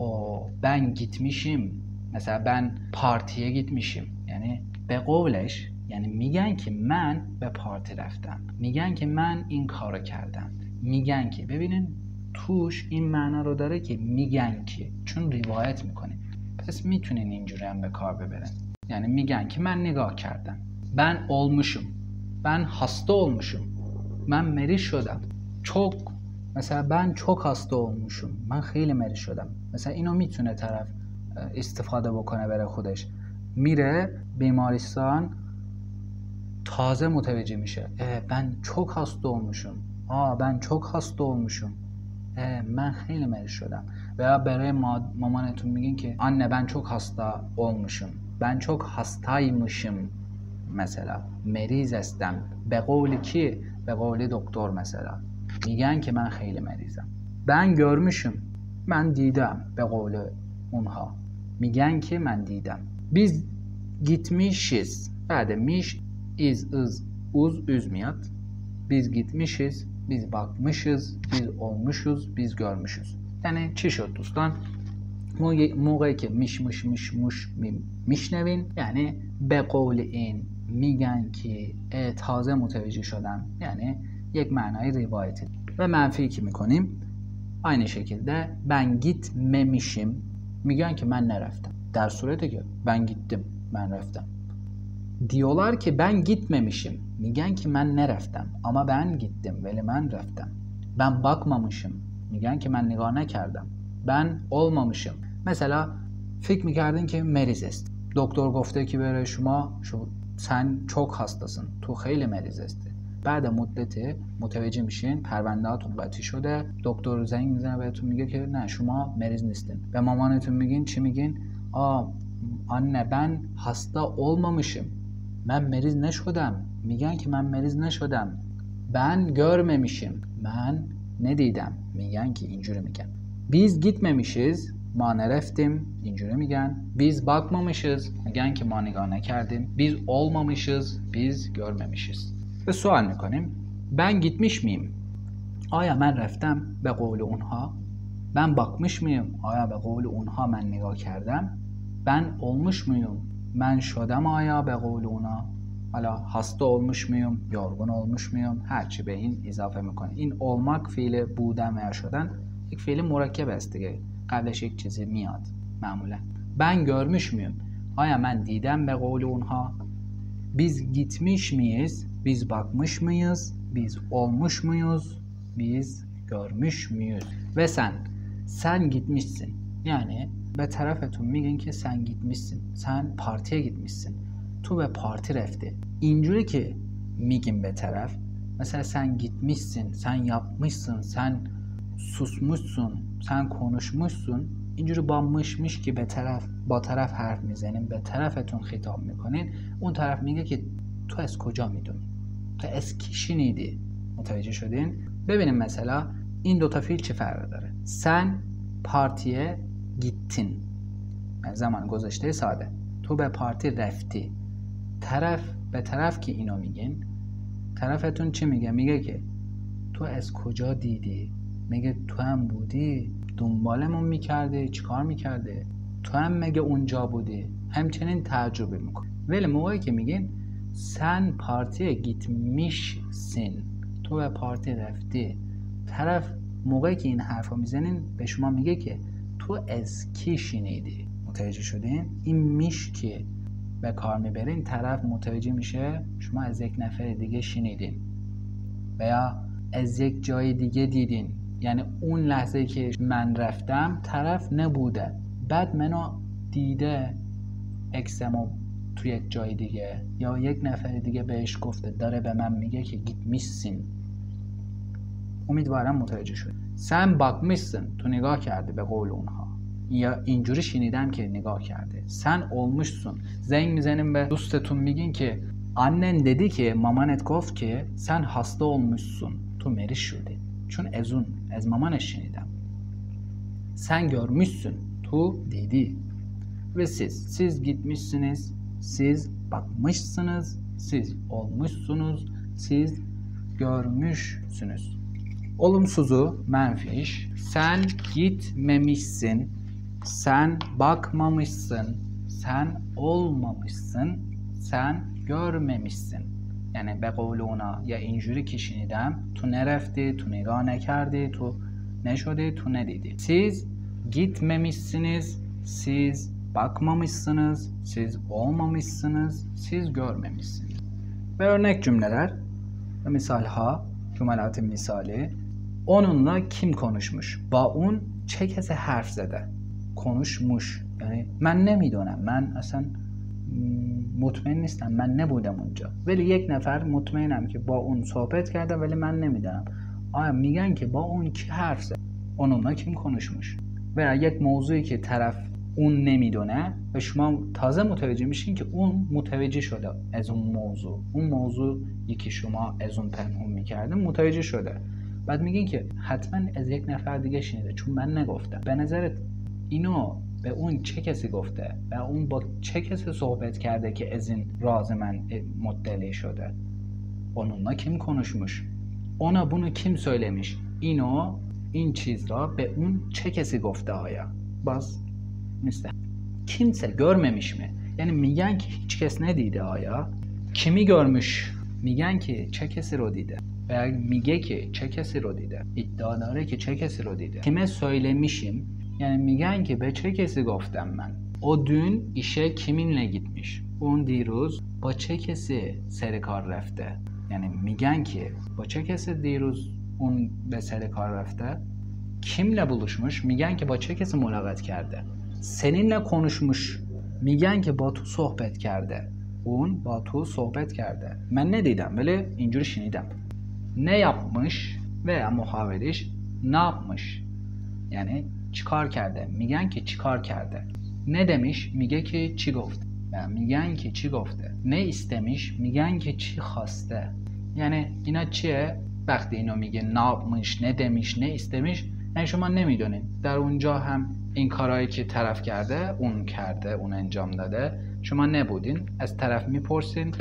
ben gitmişim. مثلا ben partiye gitmişim. یعنی به قولش یعنی میگن که من به پارتی رفتم. میگن که من این کارو کردم. میگن که ببینین توش این معنا رو داره که میگن که چون روایت میکنه. پس میتونین اینجوری هم به کار ببرین. یعنی میگن که من نگاه کردم. Ben olmuşum. Ben hasta olmuşum. من مریض شدم. çok مثلا ben çok hasta olmuşum. من خیلی مریض شدم. مثلا اینو میتونه طرف استفاده بکنه برای خودش. میره بیمارستان تازه متوجه میشه. ben çok hasta olmuşum. ben çok hasta olmuşum. من خیلی مریض شدم. veya برای مامانتون میگین که anne ben çok hasta olmuşum. ben çok hastaymışım. مثلا مریض هستم. به قول کی؟ به قول دکتر مثلا. میگن که من خیلی مریضم. ben görmüşüm. من دیدم. به قول اونها. میگن که من دیدم. biz gitmişiz. بعد miş iz uz میاد. biz gitmişiz. biz bakmışız. biz olmuşuz. biz görmüşüz. یعنی چی شد دوستان؟ موقعی که میش میشنوین یعنی به قول این میگن که تازه متوجه شدم، یعنی یک معنای روایتی. و منفی که میکنیم aynı şekilde ben gitmemişim میگن که من نرفتم، در صورتی که ben gittim ben رفتم. diyorlar ki ben gitmemişim میگن که من نرفتم ama ben gittim ولی من رفتم. ben bakmamışım میگن که من نگاه نکردم. ben olmamışım. مثلا فکر میکردین که مریض است. دکتر گفته که برای شما sen çok hastasın. تو خیلی مریض هستی. بعد مدت متوجه میشین پروندهاتون قاطی شده. دکتر زنگ میزنه بهتون میگه که نه شما مریض نیستین. به مامانتون میگین چی میگین؟ anne ben hasta olmamışım. من مریض نشدم. میگن که من مریض نشدم. ben görmemişim. من ندیدم. میگن که اینجوری میگن. biz gitmemişiz. ما نرفتیم. اینجوری میگن. biz bakmamışız. میگن که ما نگاه نکردیم. biz olmamışız. biz görmemişiz. به سوال میکنیم ben gitmiş miyim؟ آیا من رفتم؟ به قول اونها Ben bakmış mıyım؟ آیا به قول اونها من نگاه کردم؟ Ben olmuş muyum? من شدم آیا به قول اونا؟ حالا hasta olmuş muyum? Yorgun olmuş muyum? Herçi به این اضافه میکنه. این olmak fiili بودن و شدن یک fiili مرکب است دیگه. قبلش یک چیزی میاد معمولا. Ben görmüş müyüm? آیا من دیدم به قول اونها؟ Biz gitmiş miyiz? Biz bakmış mıyız? Biz olmuş muyuz? Biz görmüş müyüz? Ve sen gitmişsin. Yani به طرفتون میگن که sen gitmişsin. Sen partiye gitmişsin. تو به parti رفتی. اینجوری که میگیم به طرف. Mesela sen gitmişsin, sen yapmışsın, sen susmuşsun, sen konuşmuşsun. اینجوری با مش که به طرف با طرف حرف میزنیم، به طرفتون خطاب میکنین، اون طرف میگه که تو از کجا میدونی؟ تو از کی شنیدی؟ متوجه شدین؟ ببینیم مثلا این دوتا فیل چه فرق داره. sen partiye gittin. Yani zaman گذشته ساده. تو به پارتی رفتی. طرف به طرف که اینو میگین، طرفتون چی میگه؟ میگه که تو از کجا دیدی؟ میگه تو هم بودی؟ دنبالمون میکردی؟ چیکار میکرده؟ تو هم مگه اونجا بودی؟ همچنین تعجب میکنه. ولی موقعی که میگین sen partiye gitmişsin، تو به پارتی رفتی، طرف موقعی که این حرفا میزنین به شما میگه که تو از کی شنیدی؟ متوجه شدین؟ این میش که به کار میبرین، طرف متوجه میشه شما از یک نفر دیگه شنیدین و یا از یک جای دیگه دیدین. یعنی اون لحظه که من رفتم طرف نبوده، بعد منو دیده اکسمو توی یک جای دیگه، یا یک نفر دیگه بهش گفته، داره به من میگه که gitmişsin. امیدوارم متوجه شد. sen bakmışsın، تو نگاه کردی به قول اونها، یا اینجوری شنیدم که نگاه کرده. sen olmuşsun، زنگ میزنیم به دوستتون میگین که annen dedi ki، mamanت گفت که sen hasta olmuşsun، تو meriç شدی. چون از مامانش شنیدم. sen görmüşsün، تو دیدی. Ve siz gitmişsiniz، siz bakmışsınız، siz olmuşsunuz، siz görmüşsünüz. Olumsuzu menfi iş. Sen gitmemişsin, sen bakmamışsın, sen olmamışsın, sen görmemişsin. یعنی به قول اونا یا اینجوری که شنیدم تو نرفتی، تو نگاه نکردی، تو نشدی، تو ندیدی. Siz gitmemişsiniz, siz bakmamışsınız, siz olmamışsınız, siz görmemişsiniz. Ve örnek cümleler ve misalha, cümelat misali. Onunla kim konuşmuş? با اون چه کسی حرف زده؟ konuşmuş. یعنی من نمیدونم، من اصلا مطمئن نیستم، من نبودم اونجا، ولی یک نفر مطمئنم که با اون صحبت کرده ولی من نمیدونم. آیا میگن که با اون کی حرف زد؟ onunla kim konuşmuş؟ و یک موضوعی که طرف اون نمیدونه و شما تازه متوجه میشین که اون متوجه شده از اون موضوع، اون موضوعی که شما از اون پنهون میکردین متوجه شده. بعد میگین که حتما از یک نفر دیگه شنیده چون من نگفتم. به نظرت اینو به اون چه کسی گفته و اون با چه کسی صحبت کرده که از این راز من مطلع شده؟ onunla kim konuşmuş؟ ona bunu kim söylemiş؟ اینو این چیز را به اون چه کسی گفته؟ آیا باز مثل kimse görmemiş mi؟ یعنی میگن که هیچ کس ندیده. آیا kimi görmüş؟ میگن که چه کسی رو دیده و میگه که چه کسی رو دیده، ادعا داره که چه کسی رو دیده. kime söylemişim yani میگن که به چه کسی گفتم من. o dün işe kiminle gitmiş؟ اون دیروز با چه کسی سر کار رفته؟ یعنی میگن که با چه کسی دیروز اون به سر کار رفته. kimle buluşmuş؟ میگن که با چه کسی ملاقات کرده. seninle konuşmuş؟ میگن که با تو صحبت کرده. اون با تو صحبت کرده. من ندیدم ولی اینجوری شنیدم. ne yapmış veya muhaviriş ne yapmış؟ yani çıkar کرده. میگن که çıkar کرده. ne demiş؟ میگه که چی گفت. میگن که چی گفته. ne istemiş؟ میگن که چی خواسته. یعنی اینا چیه؟ وقتی اینو میگه ne yapmış، ne demiş، ne istemiş، یعنی شما نمیدونین. در اونجا هم این کارهایی که طرف کرده، اون انجام داده، شما نبودین. از طرف میپرسین،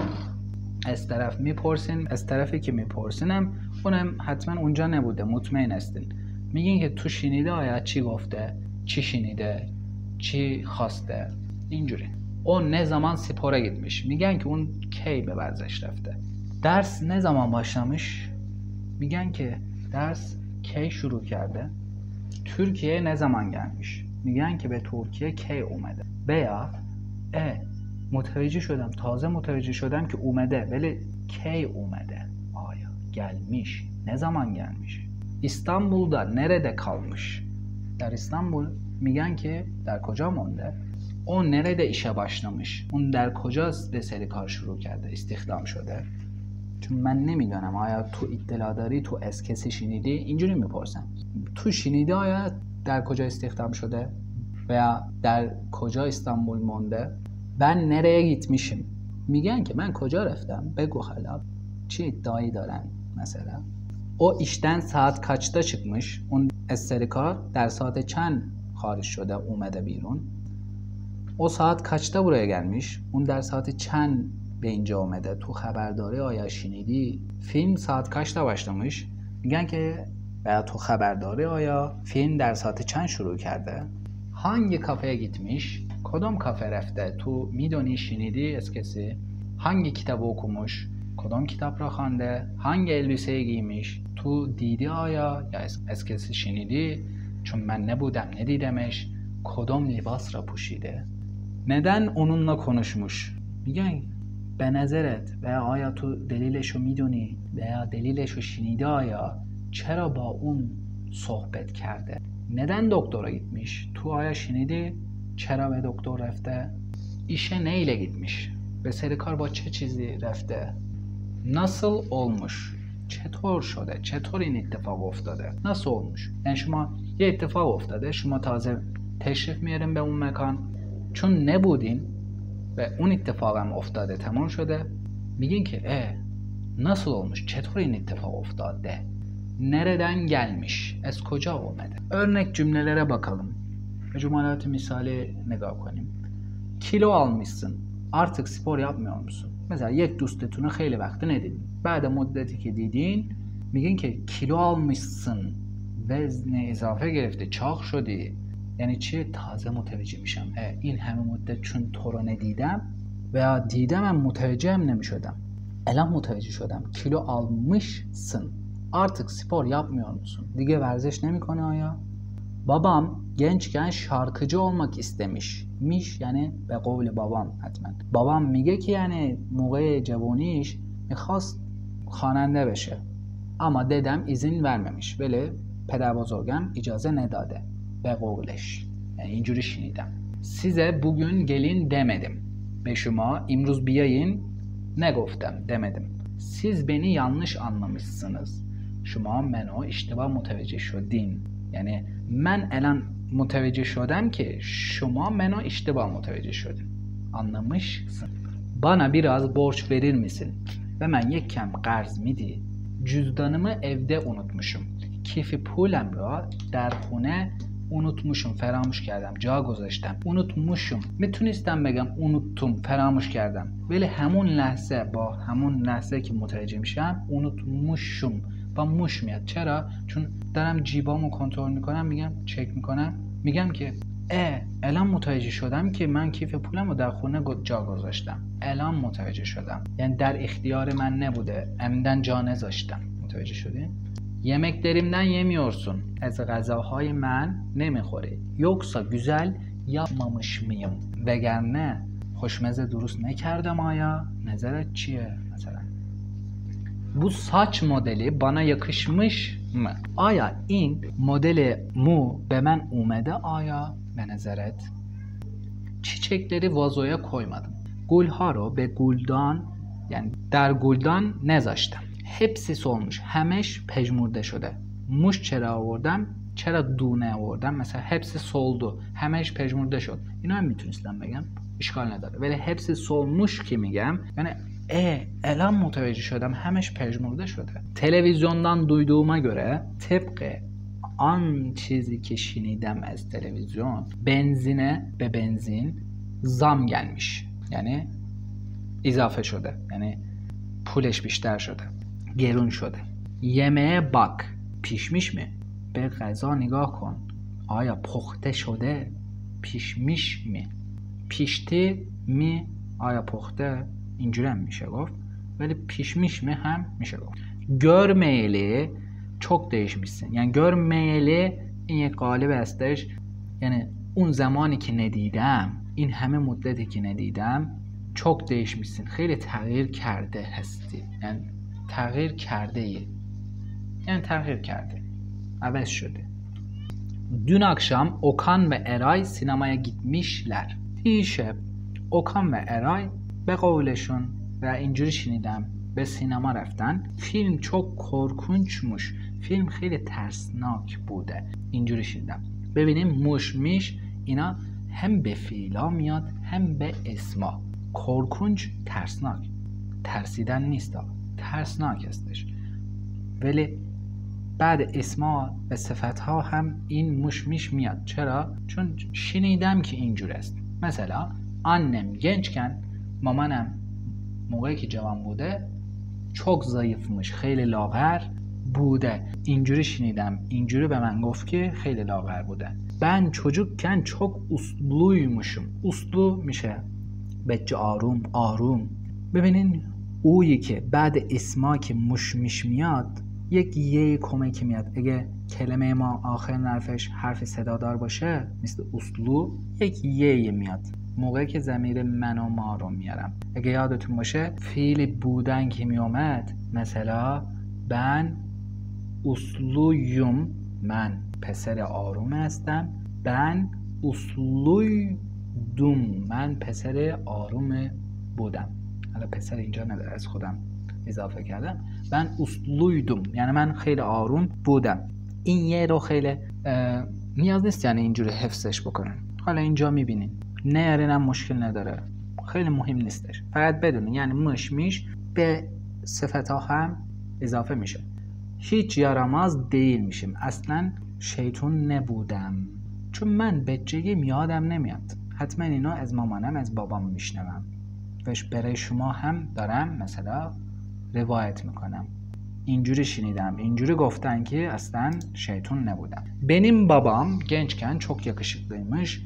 از طرفی که میپرسینم اونم حتما اونجا نبوده، مطمئن هستین. میگین که تو شنیده آیا چی گفته، چی شنیده، چی خواسته، اینجوری. اون نه زمان سپوره gitmiş. میگن که اون کی به ورزش رفته. درس نه zaman başlamış. میگن که درس کی شروع کرده. Türkiye'ye ne zaman gelmiş. میگن که به ترکیه کی اومده. veya متوجه شدم، تازه متوجه شدم که اومده، ولی کی اومده؟ آیا gelmiş. Ne zaman gelmiş. İstanbul'da nerede kalmış. در İstanbul میگن که در کجا مونده. اون nerede işe başlamış. اون در کجاست به سری کار شروع کرده، استخدام شده. چون من نمیدونم آیا تو اطلاع داری، تو از کسی شنیدی؟ اینجوری میپرسم. تو شنیدی آیا در کجا استخدام شده veya در کجا استانبول مونده؟ Ben nereye gitmişim. میگن که من کجا رفتم. بگو حالا چی iddiایی دارن مثلا. O işten saat kaçta çıkmış. اون از سر کار در ساعت چند خارج شده، اومده بیرون. O saat kaçta buraya gelmiş. اون در ساعت چند به اینجا اومده. تو خبرداری آیا شنیدی فیلم saat kaçta başlamış. میگن که veya تو خبرداری آیا فیلم در ساعت چند شروع کرده. hangi kafeye gitmiş. کدام کافه رفته. تو میدونی، شنیدی از کسی. hangi kitabı okumuş. کدام کتاب را خوانده. hangi elbiseyi giymiş. تو دیدی آیا یا از کسی شنیدی. چون من نبودم ندیدمش. کدام لباس را پوشیده. neden onunla konuşmuş. میگن به نظرت veya آیا تو دلیلشو میدونی veya دلیلشو شنیدی آیا چرا با اون صحبت کرده. neden doktora gitmiş. تو آیا شنیدی چرا به دکتر رفته. işe neyle gitmiş. به سر کار با چه چیزی رفته. nasıl olmuş. چطور شده. چطور این اتفاق افتاده. nasıl olmuş. یعنی شما یه اتفاق افتاده، شما تازه تشریف میارین به اون مکان، چون نبودین و اون اتفاق هم افتاده تمام شده، میگین که nasıl olmuş. چطور این اتفاق افتاده. nereden gelmiş. از کجا اومده. örnek cümlelere bakalım. Cümlelat misali نگاه کنیم. kilo almışsın. Artık spor yapmıyor musun? Mesela یک دوستتون رو خیلی وقت ندیدین. بعد مدتی که دیدین میگین که کیلو almışsın. وزن اضافه گرفته، چاق شدی. یعنی چی؟ تازه متوجه میشم این همه مدت چون تو رو ندیدم veya دیدم هم متوجه هم نمیشدم. الان متوجه شدم. کیلو almışsın. Artık spor yapmıyor musun? دیگه ورزش نمیکنه آیا؟ babam gençken şarkıcı olmak istemiş. miş yani به قول babam حتما. babam میگه که یعنی موقع جوانیش میخواست خواننده بشه. اما dedem izin vermemiş. ولی پدر بزرگم اجازه نداده. به قولش. Yani اینجوری شنیدم. size bugün gelin demedim. به شما امروز بیاین نگفتم، demedim. siz beni yanlış anlamışsınız. شما منو اشتباه متوجه شدین. یعنی من الان متوجه شدم که شما منو اشتباه متوجه شدین. anlamışsın. bana biraz borç verir misin? Ve ben یک کم قرض میدی. cüzdanımı evde unutmuşum. کیف پولم را در خونه unutmuşum، فراموش کردم، جا گذاشتم. unutmuşum. میتونستم بگم unuttum، فراموش کردم. ولی همون لحظه با همون لحظه که متوجه میشم unutmuşum با موش میاد. چرا؟ چون دارم جیبامو کنترل میکنم، میگم چک میکنم، میگم که الان متوجه شدم که من کیف پولمو در خونه جا گذاشتم. الان متوجه شدم. یعنی در اختیار من نبوده، عمدن جا نذاشتم. متوجه شدین؟ yemeklerimden yemiyorsun. از غذاهای من نمیخوری. yoksa güzel yapmamış mıyım? وگرنه خوشمزه درست نکردم آیا؟ نظرت چیه مثلا؟ Bu saç modeli bana yakışmış mı? آیا این مدل مو به من اومده آیا؟ به نظرت؟ çiçekleri vazoya koymadım. گلها رو به گلدان yani در گلدان نذاشتم. hepsi solmuş. همش پژمرده شده. موش چرا آوردم؟ چرا دونه آوردم؟ مثلا hepsi soldu. همش پژمرده شد. اینا هم میتونستم بگم. اشکال نداره. ولی hepsi solmuş که میگم یعنی الان متوجه شدم همش پژمرده شده. televizyondan duyduğuma göre طبق آن چیزی که شنیدم از تلویزیون benzine به benzin zam gelmiş. یعنی اضافه شده. یعنی پولش بیشتر شده. گرون شده. yemeğe bak. pişmiş mi? به غذا نگاه کن. آیا پخته شده؟ پیشمیش می. پیشته می. آیا پخته؟ اینجوری هم میشه گفت. ولی پیشمیش mi هم میشه گفت. Görmeyeli çok değişmişsin. Yani görmeyeli این یک قالب هستش. یعنی اون زمانی که ندیدم، این همه مدتی که ندیدم، çok değişmişsin. خیلی تغییر کرده هستی. یعنی تغییر کرده ای. Yani تغییر کرده. عوض شده. Dün akşam Okan ve Eray sinemaya gitmişler. دیشب Okan ve Eray به قولشون و اینجوری شنیدم به سینما رفتن. فیلم çok korkunçmuş. فیلم خیلی ترسناک بوده. اینجوری شنیدم. ببینیم موش میش اینا هم به فیلا میاد هم به اسما. korkunç ترسناک. ترسیدن نیست ها. ترسناک هستش. ولی بعد اسما و صفتها هم این موش میش میاد. چرا؟ چون شنیدم که اینجور است. مثلا annem gençken مامانم موقعی که جوان بوده çok zayıfmış. خیلی لاغر بوده. اینجوری شنیدم. اینجوری به من گفت که خیلی لاغر بوده. Ben çocukken çok usluymuşum. Uslu میشه بچه آروم آروم. ببینین اویی که بعد اسما که موش میش میاد یک یه کمکی میاد. اگه کلمه ما آخر حرف صدادار باشه مثل اسلو یک یه میاد موقعی که ضمیر من و ما رو میارم. اگه یادتون باشه فعل بودن که میومد مثلا ben usluyum، من پسر آروم هستم. ben usluydum، من پسر آروم بودم. حالا پسر اینجا نداره، از خودم اضافه کردم. ben usluydum یعنی من خیلی آروم بودم. این یه رو خیلی نیاز نیست یعنی اینجوری حفظش بکنن. حالا اینجا میبینین نیارین هم مشکل نداره، خیلی مهم نیستش. فقط بدونین یعنی مش میش به صفت ها هم اضافه میشه. هیچ yaramaz değilmişim. اصلا شیطون نبودم. چون من بچگیم یادم نمیاد. حتما اینا از مامانم از بابام میشنوم و برای شما هم دارم مثلا روایت میکنم. اینجوری شنیدم، اینجوری گفتن که اصلا şeytun نبودم. Benim babam gençken çok yakışıklıymış.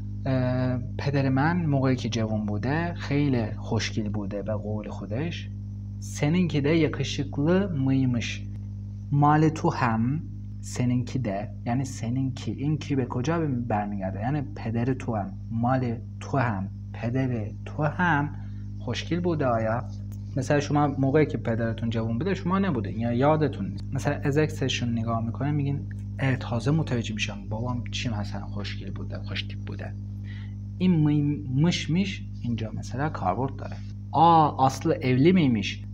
پدر من موقعی که جوان بوده خیلی خوشگل بوده به قول خودش. seninki de yakışıklı mıymış. مال تو هم seninki de یعنی seninki این کی به کجا برمیگرده؟ یعنی پدر تو هم، مال تو هم، پدر تو هم خوشگل بوده. آیا مثلا شما موقعی که پدرتون جوان بوده شما نبوده یا یادتون نیست. مثلا از اکسشون نگاه میکنه میگین تازه متوجه میشم بابام چی مثلا خوشگل بوده، خوش تیپ بوده. این مش میش اینجا مثلا کاربرد داره. Aslı evli miymiş؟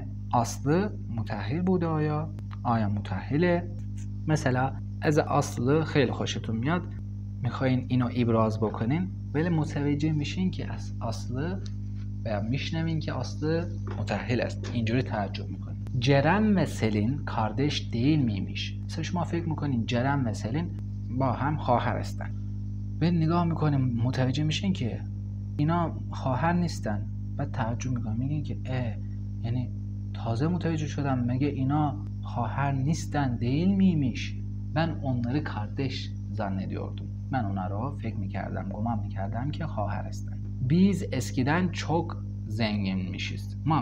Aslı متأهل بوده. آیا متأهله؟ مثلا از اصل خیلی خوشتون میاد میخواین اینو ابراز بکنین ولی متوجه میشین که از اصل و میشنوین که اصل متأهل است. اینجوری تعجب میکنین. Ceren ve Selin kardeş değil miymiş؟ مثلا شما فکر میکنین جرن و سلین با هم خواهر هستن و نگاه میکنین متوجه میشین که اینا خواهر نیستن. بعد تعجب میکنین میگین که یعنی تازه متوجه شدم مگه اینا خواهر نیستن değil miymiş؟ Ben onları kardeş zannediyordum. Ben onlara فکر میکردم، گمان میکردم که خواهر هستن. Biz eskiden çok zenginmişiz. ما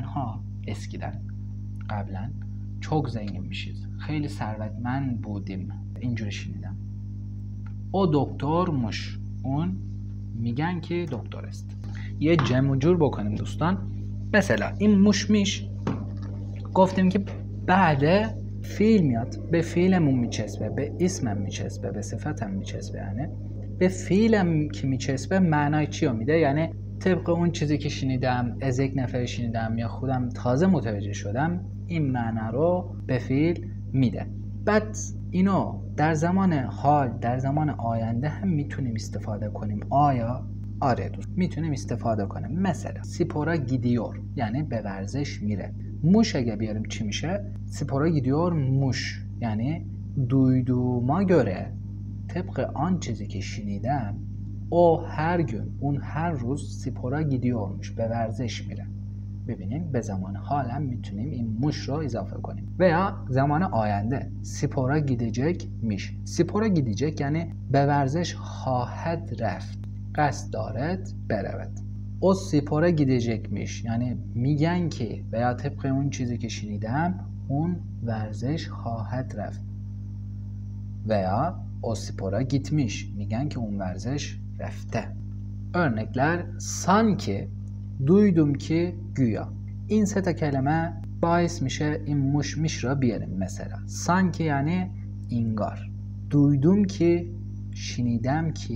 قبلا çok zenginmişiz. خیلی ثروتمند بودیم. اینجوری شنیدم. O doktormuş. اون میگن که دکتر است. یه جمع و جور بکنیم دوستان. مثلا این موش میش گفتیم که بعد فعل میاد، به فعلمون میچسبه، به اسمم میچسبه، به صفتم میچسبه. یعنی به فعلم که میچسبه معنای چی رو میده؟ یعنی طبق اون چیزی که شنیدم، از یک نفر شنیدم یا خودم تازه متوجه شدم این معنا رو به فعل میده. بعد اینو در زمان حال، در زمان آینده هم میتونیم استفاده کنیم. آره دوست میتونیم استفاده کنیم. مثلا سپورا gidiyor یعنی به ورزش میره. موش اگه بیاریم چی میشه؟ سپورا gidiyor موش یعنی duyduğuma göre طبق آن چیزی که شنیدم o her gün اون هر روز سپورا gidiyormuş به ورزش میره. ببینین به زمان حال هم میتونیم این muş رو اضافه کنیم. Veya zaman آینده spora gidecekmiş. Spora gidecek یعنی به ورزش خواهد رفت. قصد دارد برود. O spora gidecekmiş. یعنی میگن که veya طبق اون چیزی که شنیدم اون ورزش خواهد رفت. Veya o spora gitmiş. میگن که اون ورزش rafte. Örnekler sanki, duydum ki, güya. این سه تا کلمه باعث میشه این مش را بیاریم. مثلا sanki یعنی انگار، duydum ki شنیدم که،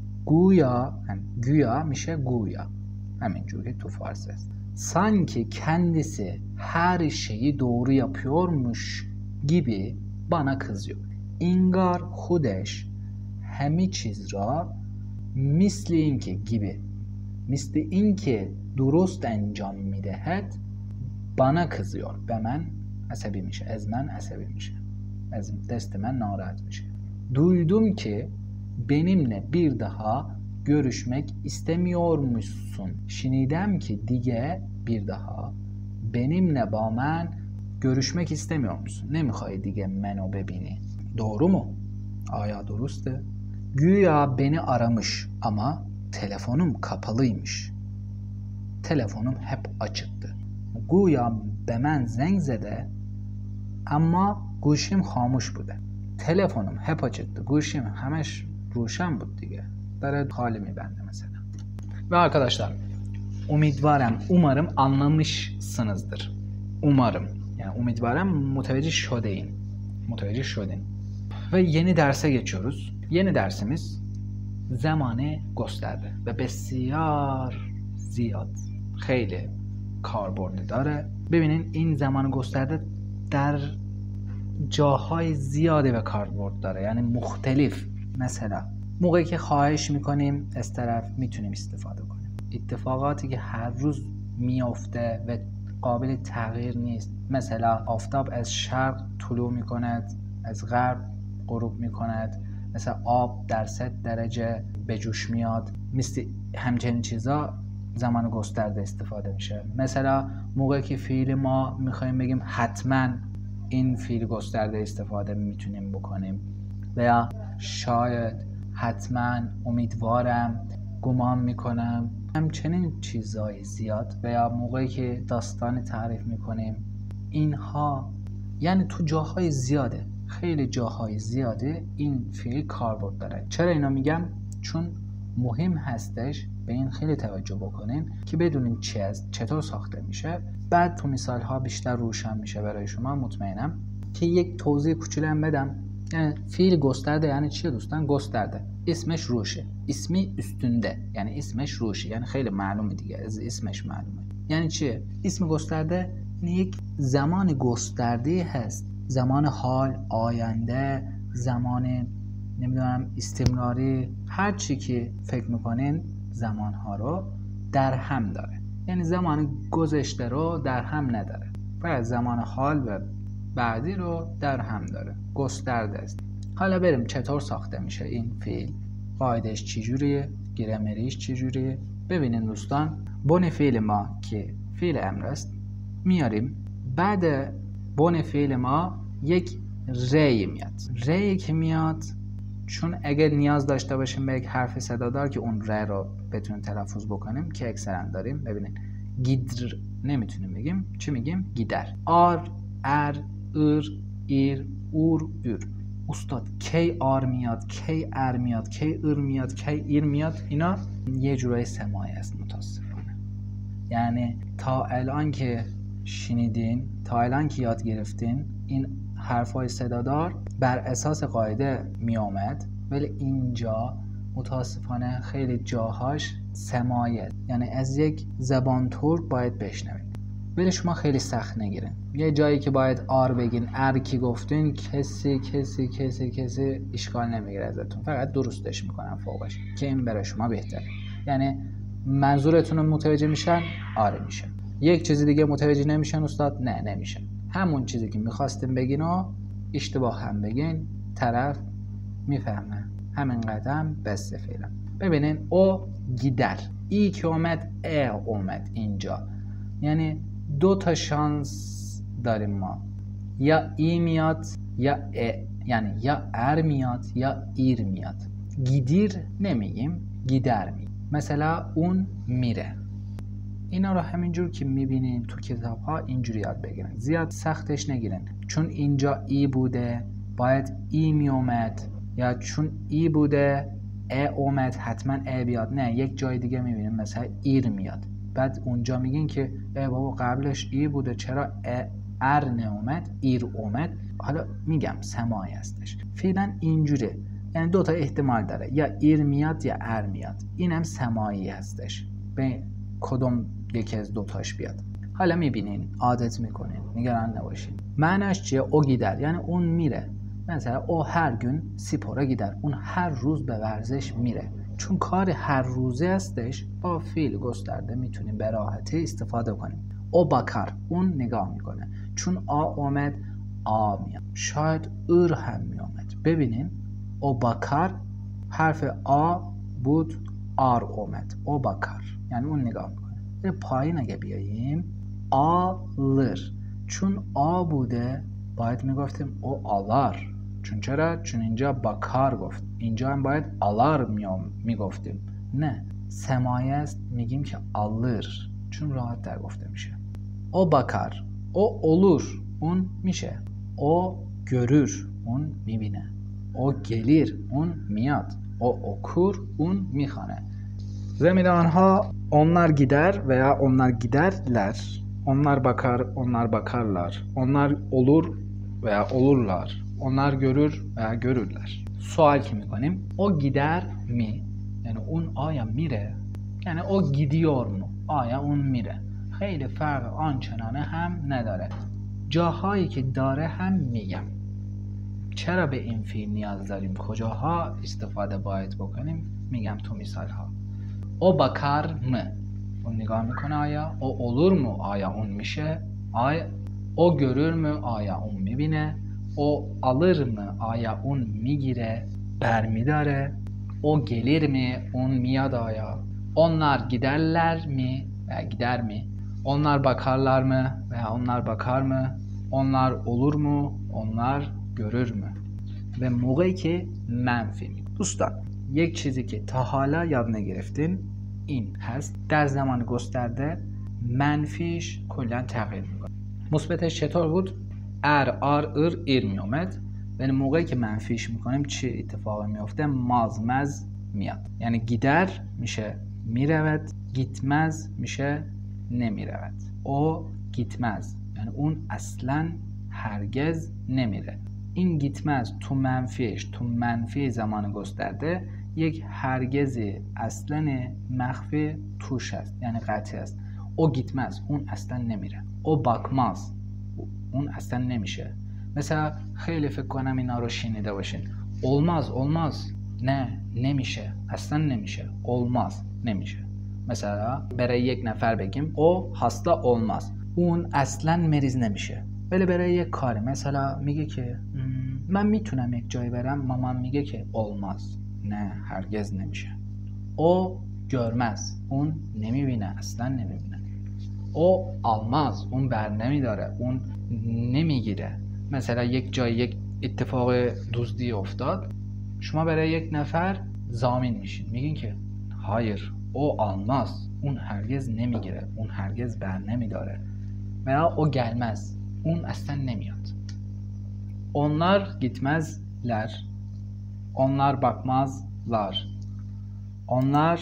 güya میشه گویا، همینجور که تو فارسی است. sanki kendisi her şeyi doğru yapıyormuş gibi bana kızıyor. انگار خودش همه چیز را مثل اینکه gibi مثل اینکه درست انجام میدهد bana kızıyor. به من عصبی میشه، از من عصبی میشه، از دست من ناراحت میشه. duydum ki benimle bir daha görüşmek istemiyormuşsun. شنیدم که دیگه bir daha benimle با من görüşmek istemiyormuşsun. نمیخوای دیگه منو ببینی. doğru mu? آیا درسته؟ güya beni aramış ama telefonum kapalıymış. Telefonum hep açıktı. güya به من زنگ زده اما گوشیم خاموش بوده. telefonum hep açıktı. گوشیم همش روشن بود دیگه. داره خالی میبنده مثلا. Ve arkadaşlar umarım anlamışsınızdır. Umarım. Yani uمیدوارم متوجه شدین. Ve yeni derse geçiyoruz. Yeni dersimiz zamanı gösterdi ve بسیار زیاد خیلی کاربردی داره. ببینین این زمان گسترده در جاهای زیادی به کاربرد داره، یعنی مختلف. مثلا موقعی که خواهش میکنیم از طرف میتونیم استفاده کنیم. اتفاقاتی که هر روز میافته و قابل تغییر نیست، مثلا آفتاب از شرق طلوع میکند، از غرب غروب میکند، مثلا آب در 100 درجه به جوش میاد، مثل همچنین چیزا زمان گسترده استفاده میشه. مثلا موقعی که فعل ما میخوایم بگیم حتما، این فعل گسترده استفاده میتونیم بکنیم. و شاید، حتما، امیدوارم، گمان میکنم، همچنین چیزای زیاد. و موقعی که داستان تعریف میکنیم، اینها یعنی تو جاهای زیاده، خیلی جاهای زیاده این فعل کاربرد داره. چرا اینا میگم؟ چون مهم هستش به این خیلی توجه بکنین که بدونین چطور ساخته میشه. بعد تو مثال ها بیشتر روشن میشه برای شما. مطمئنم که یک توضیح کوچولو بدم. یعنی فعل گسترده یعنی چیه دوستان؟ گسترده اسمش روشه، اسمی üstünde یعنی اسمش روشه، یعنی خیلی معلومه دیگه، از اسمش معلومه. یعنی چیه اسم گسترده؟ یعنی یک زمان گسترده هست، زمان حال، آینده، زمان نمیدونم استمراری، هر چی که فکر میکنین زمان ها رو در هم داره. یعنی زمان گذشته رو در هم نداره، فقط زمان حال و بعدی رو در هم داره، گسترده است. حالا بریم چطور ساخته میشه این فعل، قاعدش چجوریه، گرامریش چجوریه. ببینین دوستان، بن فعل ما که فعل امر است میاریم، بعد بن فعل ما یک ری میاد. ری که میاد، چون اگر نیاز داشته باشیم به یک حرف صدادار که اون ر رو بتونیم تلفظ بکنیم که اکثرا داریم. ببینین گیدر نمیتونیم بگیم، چی میگیم؟ گیدر. آر، ار، ار، ایر، اور، ür. استاد کی آر میاد، کی ار میاد، کی ار میاد، کی ایر میاد، اینا یه جورای سماعی است متاسفانه. یعنی تا الان که شنیدین، تا الان که یاد گرفتین، این حرفای صدادار بر اساس قاعده می آمد، ولی اینجا متاسفانه خیلی جاهاش سماعیه، یعنی از یک زبان ترک باید بشنوید. ولی شما خیلی سخت نگیرین. یه جایی که باید آر بگین، ار کی گفتین، کسی اشکال نمیگیره ازتون، فقط درستش میکنن فوقش که این برای شما بهتره. یعنی منظورتون رو متوجه میشن، آره میشن. یک چیزی دیگه متوجه نمیشن استاد، نه نمیشن. همون چیزی که میخواستیم بگین و اشتباه هم بگین، طرف میفهمه. همین قدم بس فعلا. ببینین او گیدر، ای که اومد، اومد اینجا. یعنی دو تا شانس داریم ما، یا ای میاد یا یعنی یا ار میاد یا ایر میاد. گیدیر نمیگیم، گیدر میگیم. مثلا اون میره. اینا رو همینجور که میبینین تو کتاب ها اینجوری یاد بگیرن، زیاد سختش نگیرن. چون اینجا ای بوده باید ای میومد، یا چون ای بوده اومد حتما بیاد. نه، یک جای دیگه میبینیم مثلا ایر میاد، بعد اونجا میگین که بابا قبلش ای بوده چرا ار نیومد، ایر اومد. حالا میگم سماعی هستش. فعلا اینجوره، یعنی دو تا احتمال داره، یا ایر میاد یا ار میاد. اینم سماعی هستش، به کدوم یکی از دوتاش بیاد. حالا میبینین، عادت میکنین، نگران نباشین. معناش چیه؟ او گیدر یعنی اون میره. مثلا او هر gün spora gider. اون هر روز به ورزش میره. چون کار هر روزه هستش، با فعل گسترده میتونیم به راحتی استفاده کنیم. او bakar، اون نگاه میکنه. چون اومد میاد. شاید ار هم میامد. ببینین او bakar حرف بود، اومد. او bakar یعنی اون نگاه میکنه. پایین اگه بیاییم alır. چون بوده باید میگفتیم او alار. چون چرا؟ چون اینجا bakar گفت، اینجا هم باید alار میگفتیم. نه، سمایه است، میگیم که alır، چون راحت در گفته میشه. او bakar، او olur، اون میشه. او görür، اون میبینه. او gelir، اون میاد. او okur، اون میخوانه. زمیدان ها onlar gider veya onlar giderler. Onlar bakar, onlar bakarlar. Onlar olur veya olurlar. Onlar görür veya görürler. Sual ki میکنیم o gider mi? Yani اون آیا میره؟ yani o gidiyor mu? آیا اون میره؟ خیلی فرق آنچنانه هم نداره. جاهایی که داره هم میگم. چرا به این فعل نیاز داریم؟ کجاها استفاده باید بکنیم؟ میگم تو مثال ها. O bakar mı? اون نگاه میکنه آیا؟ o olur mu? آیا اون میشه؟ o görür mü? آیا اون میبینه؟ o alır mı? آیا اون میگیره؟ برمیداره؟ o gelir mi? اون میاد آیا؟ onlar giderler mi? veya gider mi? onlar bakarlar mı? veya onlar bakar mı? onlar olur mu? onlar görür mü? ve موقعی که منفی می. دوستان یک چیزی که تا حالا یاد نگرفتین این هست، در زمان گسترده منفیش کلا تغییر میکنه. مثبتش چطور بود؟ ار ایر میومد. و موقعی که منفیش میکنیم چه اتفاقی میفته؟ مازمز میاد. یعنی گیدر میشه میرود، گیتمز میشه نمیرود. او گیتمز یعنی اون اصلا هرگز نمیره. این گیتمز تو منفیش، تو منفی زمان گسترده یک هرگز اصلا مخفی توش هست، یعنی قطعی است. او گیتمز اون اصلا نمیره. او باکماز اون اصلا نمیشه. مثلا خیلی فکر کنم اینا رو شنیده باشین. olmaz نه نمیشه، اصلا نمیشه. olmaz نمیشه. مثلا برای یک نفر بگیم او hasta olmaz، اون اصلا مریض نمیشه. ولی برای یک کاری مثلا میگه که من میتونم یک جایی برم، مامان میگه که olmaz نه هرگز نمیشه. او görmez اون نمیبینه، اصلا نمیبینه. او almaz اون بر نمیداره، اون نمیگیره. مثلا یک جای یک اتفاق دزدی افتاد، شما برای یک نفر ضامن میشین، میگین که hayır o almaz اون هرگز نمیگیره، اون هرگز بر نمیداره. veya o gelmez اون اصلا نمیاد. onlar gitmezler, onlar bakmazlar, onlar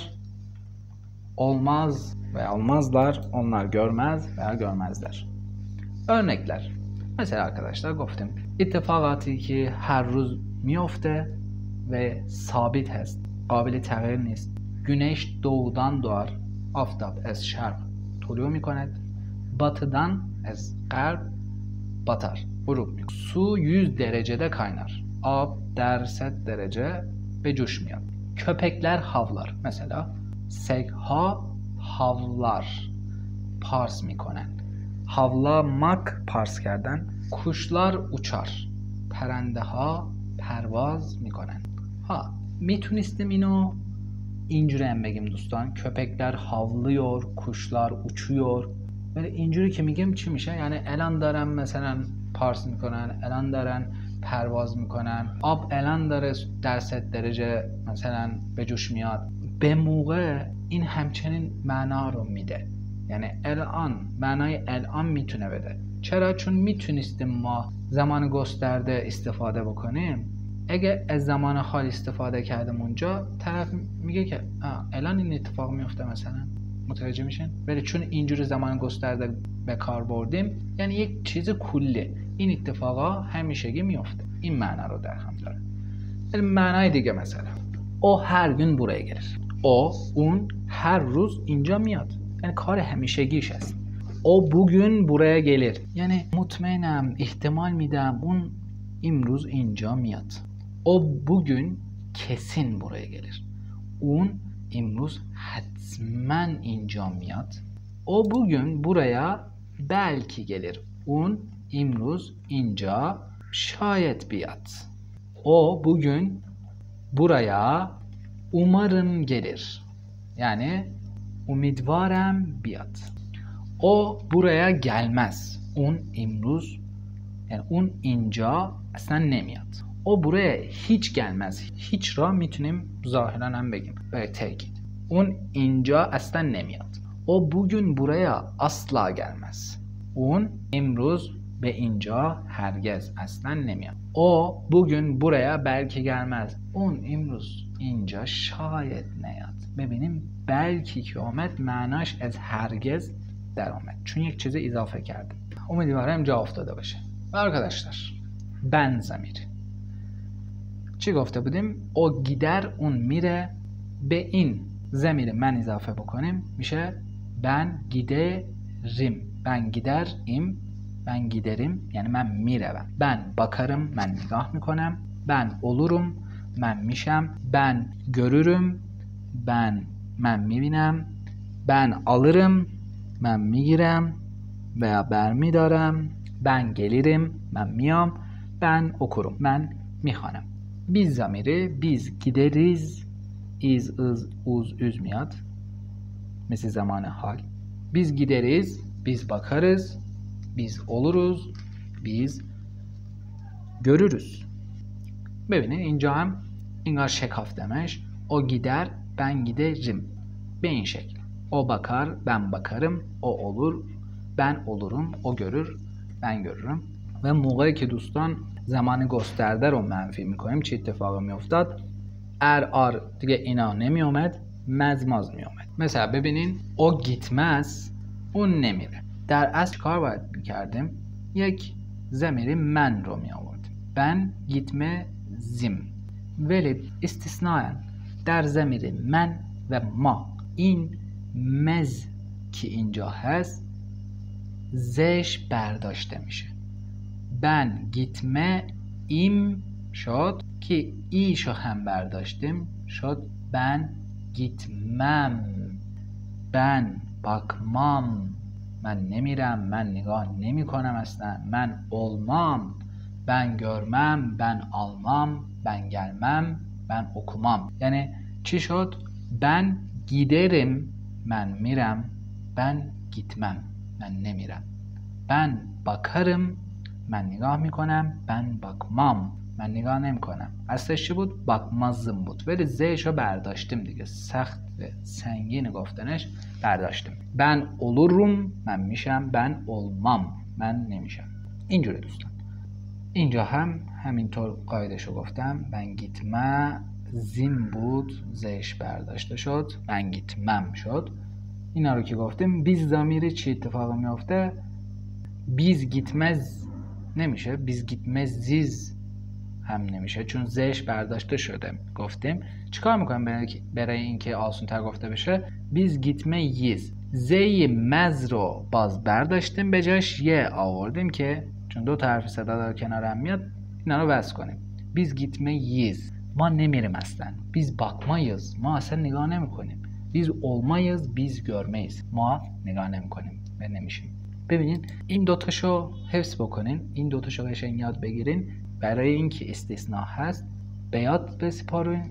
olmaz veya olmazlar, onlar görmez veya görmezler. Örnekler. Mesela arkadaşlar گفتیم اتفاقاتی که هر روز میفته ve sabit هست، قابل تغییر نیست. güneş doğudan doğar، آفتاب از شرق طلوع میکند، batıdan از غرب batar، غروب میکند. su 100 derecede kaynar، آب در 100 derece به جوش میاد. köpekler havlar، mesela سگها havlar، پارس میکنن. havlamak پارس کردن. kuşlar uçar، پرنده ها پرواز میکنن. میتونستیم اینو اینجوری هم بگیم دوستان. köpekler havlıyor، kuşlar uçuyor. ولی اینجوری که میگم چی میشه؟ یعنی الان دارن مثلا پارس میکنن، الان دارن پرواز میکنن، آب الان داره در 100 درجه مثلا به جوش میاد. به موقع این همچنین معنا رو میده، یعنی الان، معنای الان میتونه بده. چرا؟ چون میتونستیم ما زمان گسترده استفاده بکنیم. اگه از زمان حال استفاده کردم اونجا، طرف میگه که الان این اتفاق میفته مثلا، متوجه میشین؟ ولی چون اینجور زمان گسترده به کار بردیم، یعنی یک چیز کله، این اتفاقا همیشگی میفته. این معنا رو در هم داره. ولی معنای دیگه مثلا او her gün buraya gelir. اون هر روز اینجا میاد، یعنی کار همیشگیش هست. او bugün buraya gelir، یعنی مطمئنم، احتمال میدم اون امروز اینجا میاد. او bugün kesin buraya gelir. اون امروز حتما اینجا میاد. او bugün buraya belki gelir. اون امروز اینجا şayet بیاد. O bugün buraya umarım gelir. Yani umiدوارم بیاد. O buraya gelmez. اون امروز، yani اون اینجا اصلا نمیاد. O buraya hiç gelmez. hiç را میتونیم ظاهرا هم بگیم برای تاکید. اون اینجا اصلا نمیاد. O bugün buraya asla gelmez. اون امروز به اینجا هرگز اصلا نمیاد. O bugün buraya belki gelmez. اون امروز اینجا شاید نیاد. ببینیم belki که اومد معناش از هرگز در اومد، چون یک چیز اضافه کردیم. امیدوارم جا افتاده باشه. و arkadaşlar ben zamiri چی گفته بودیم؟ او gider، اون میره. به این ضمیر من اضافه بکنیم میشه ben giderim. Ben giderim، ben giderim یعنی من میروم. ben bakarım، من نگاه میکنم. ben olurum، من میشم. ben görürüm، من میبینم. ben alırım، من میگیرم veya برمیدارم. ben gelirim، من میام. ben okurum، من میخوانم. biz zamiri biz gideriz، iz, ız, uz, üz میاد مثل زمان حال. biz gideriz، biz bakarız. biz oluruz، biz görürüz. ببینید اینجا هم انگار شکافتمش. o gider، ben giderim. به این شکل. o bakar، ben bakarım. o olur، ben olurum. o görür، ben görürüm. و موقعی که دوستان زمان گسترده رو منفی میکنیم چه اتفاقی میافتاد؟ آر دیگه اینا نمی اومد، مزماز می اومد. مثلا ببینین او gitmez، اون نمیره. در اصل کار باید میکردیم یک ضمیر من رو می آوردیم. ben gitmezim. ولی استثناء در ضمیر من و ما این مز که اینجا هست زش برداشته میشه. ben gitmeim شد که ایشو هم برداشتیم شد ben gitmem. ben bakmam، من نمیرم، من نگاه نمی کنم اصلا. من olmam، ben görmem، ben almam، ben gelmem، ben okumam. یعنی چی شد؟ ben giderim، من میرم. ben gitmem، من نمیرم. ben bakarım، من نگاه میکنم. ben bakmam، من نگاه نمی کنم. اصلش چی بود؟ bakmazım بود، ولی زشو برداشتیم دیگه، سخت و سنگین گفتنش برداشتیم. ben olurum، من میشم. ben olmam، من نمیشم. اینجوری دوستان. اینجا هم همینطور قاعدشو گفتم. ben gitmezim بود، زش برداشته شد، ben gitmem شد. اینا رو که گفتیم. biz ضمیری چی اتفاقی میفته؟ biz gitmez نمیشه، biz gitmeziz هم نمیشه چون زش برداشته شده. گفتیم چیکار میکنیم برای اینکه آسان تر گفته بشه؟ biz gitmeyiz. زی مز رو باز برداشتیم، به جاش یه آوردیم که چون دو تا حرف صدا داره کنار هم میاد، اینا رو وصل کنیم. biz gitmeyiz، ما نمیریم اصلا. biz bakmayız، ما اصلا نگاه نمیکنیم. biz olmayız، biz görmeyiz، ما نگاه نمیکنیم و نمیشیم. ببینین این دوتاشو حفظ بکنین، این دوتاشو قشنگ یاد بگیرین. برای اینکه استثناء هست به یاد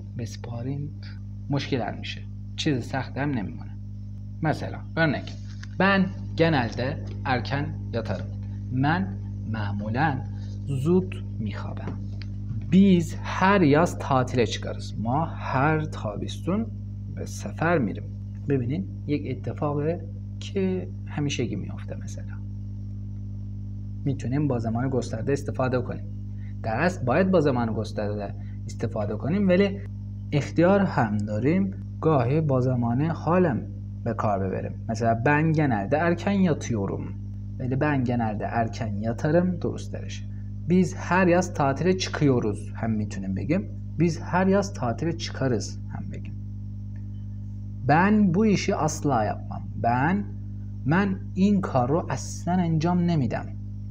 بسپارین مشکل حل میشه، چیز سخت هم نمیمونه. مثلا örnek Ben genelde erken yatarım. Ben معمولاً زود میخوابم. Biz her yaz tatile çıkarız. ما هر تابستون به سفر میریم. ببینین یک اتفاقه که همیشگی میفته. مثلا میتونیم با زمان گسترده استفاده کنیم. در اصل باید با زمان گسترده استفاده کنیم، ولی اختیار هم داریم گاهی با زمان حالم به کار ببریم. مثلا ben genelde erken yatıyorum. Böyle ben genelde erken yatarım درستش. Biz her yaz tatile çıkıyoruz hem میتونیم بگیم. Biz her yaz tatile çıkarız hem بگیم. Ben bu işi asla yapmam. من این کار رو اصلا انجام نمیدم.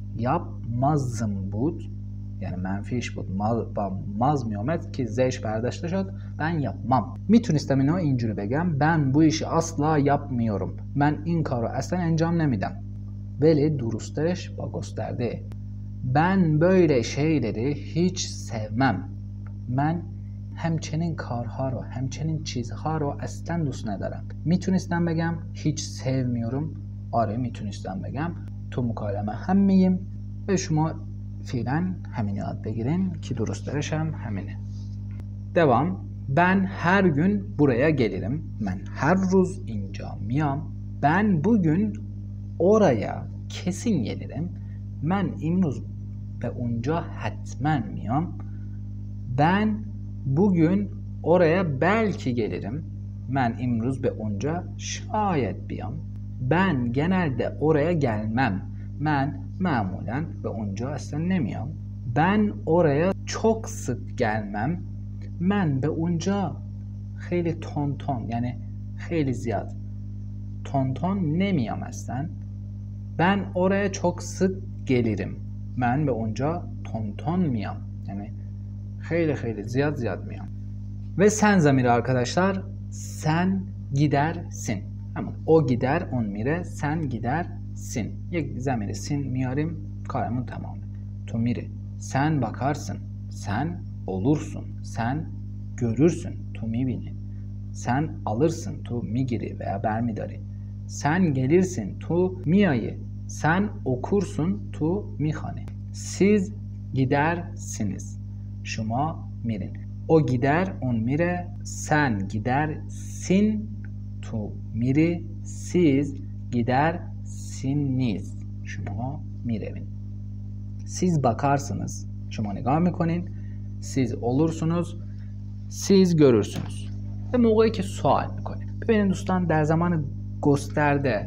yapmazdım بود یعنی منفیش بود، با ماز میامد که زش برداشته شد. ben yapmam. میتونستم اینو اینجوری بگم ben bu işi asla yapmıyorum. من این کار رو اصلا انجام نمیدم. ولی درستش با گسترده. Ben böyle şeyleri hiç sevmem. من همچنین کارها رو، همچنین چیزها رو اصلا دوست ندارم. میتونستم بگم hiç sevmiyorum. آره میتونستم بگم. تو مکالمه هم میگیم و شما فعلا همین یاد بگیرین که درستش هم همینه. Devam. Ben her gün buraya gelirim. Ben her روز اینجا میام. Ben bugün oraya kesin gelirim. Ben imruz ve onca hatmen miyam. Ben bugün oraya belki gelirim. Ben imruz ve onca şayet biyam. Ben genelde oraya gelmem. Ben mamulen ve onca aslen nemiyam. Ben oraya çok sık gelmem. Ben ve onca خیلی تون yani خیلی زیاد تون nemiyam aslen. Ben oraya çok sık gelirim. Ben ve onca ton miyam. Yani خیلی ziyad miyam. Ve sen zamiri arkadaşlar. Sen gidersin. Ama o gider, on mire, sen gidersin. یک zamiri sin miyarim, karamun tamamı. Tu miri. Sen bakarsın. Sen olursun. Sen görürsün. Tu mibini. Sen alırsın. Tu migiri veya bermidari. Sen gelirsin. Tu miyayı. Sen okursun. Tu mihani. Siz gidersiniz. Şuma mirin. O gider, on mire. Sen gidersin. Tu miri. Siz gidersiniz. Şuma mirevin. Siz bakarsınız. Şuma نگاه میکنین. Siz olursunuz. Siz görürsünüz. Ve موقعی که سوال میکنیم. ببینید دوستان در زمان گسترده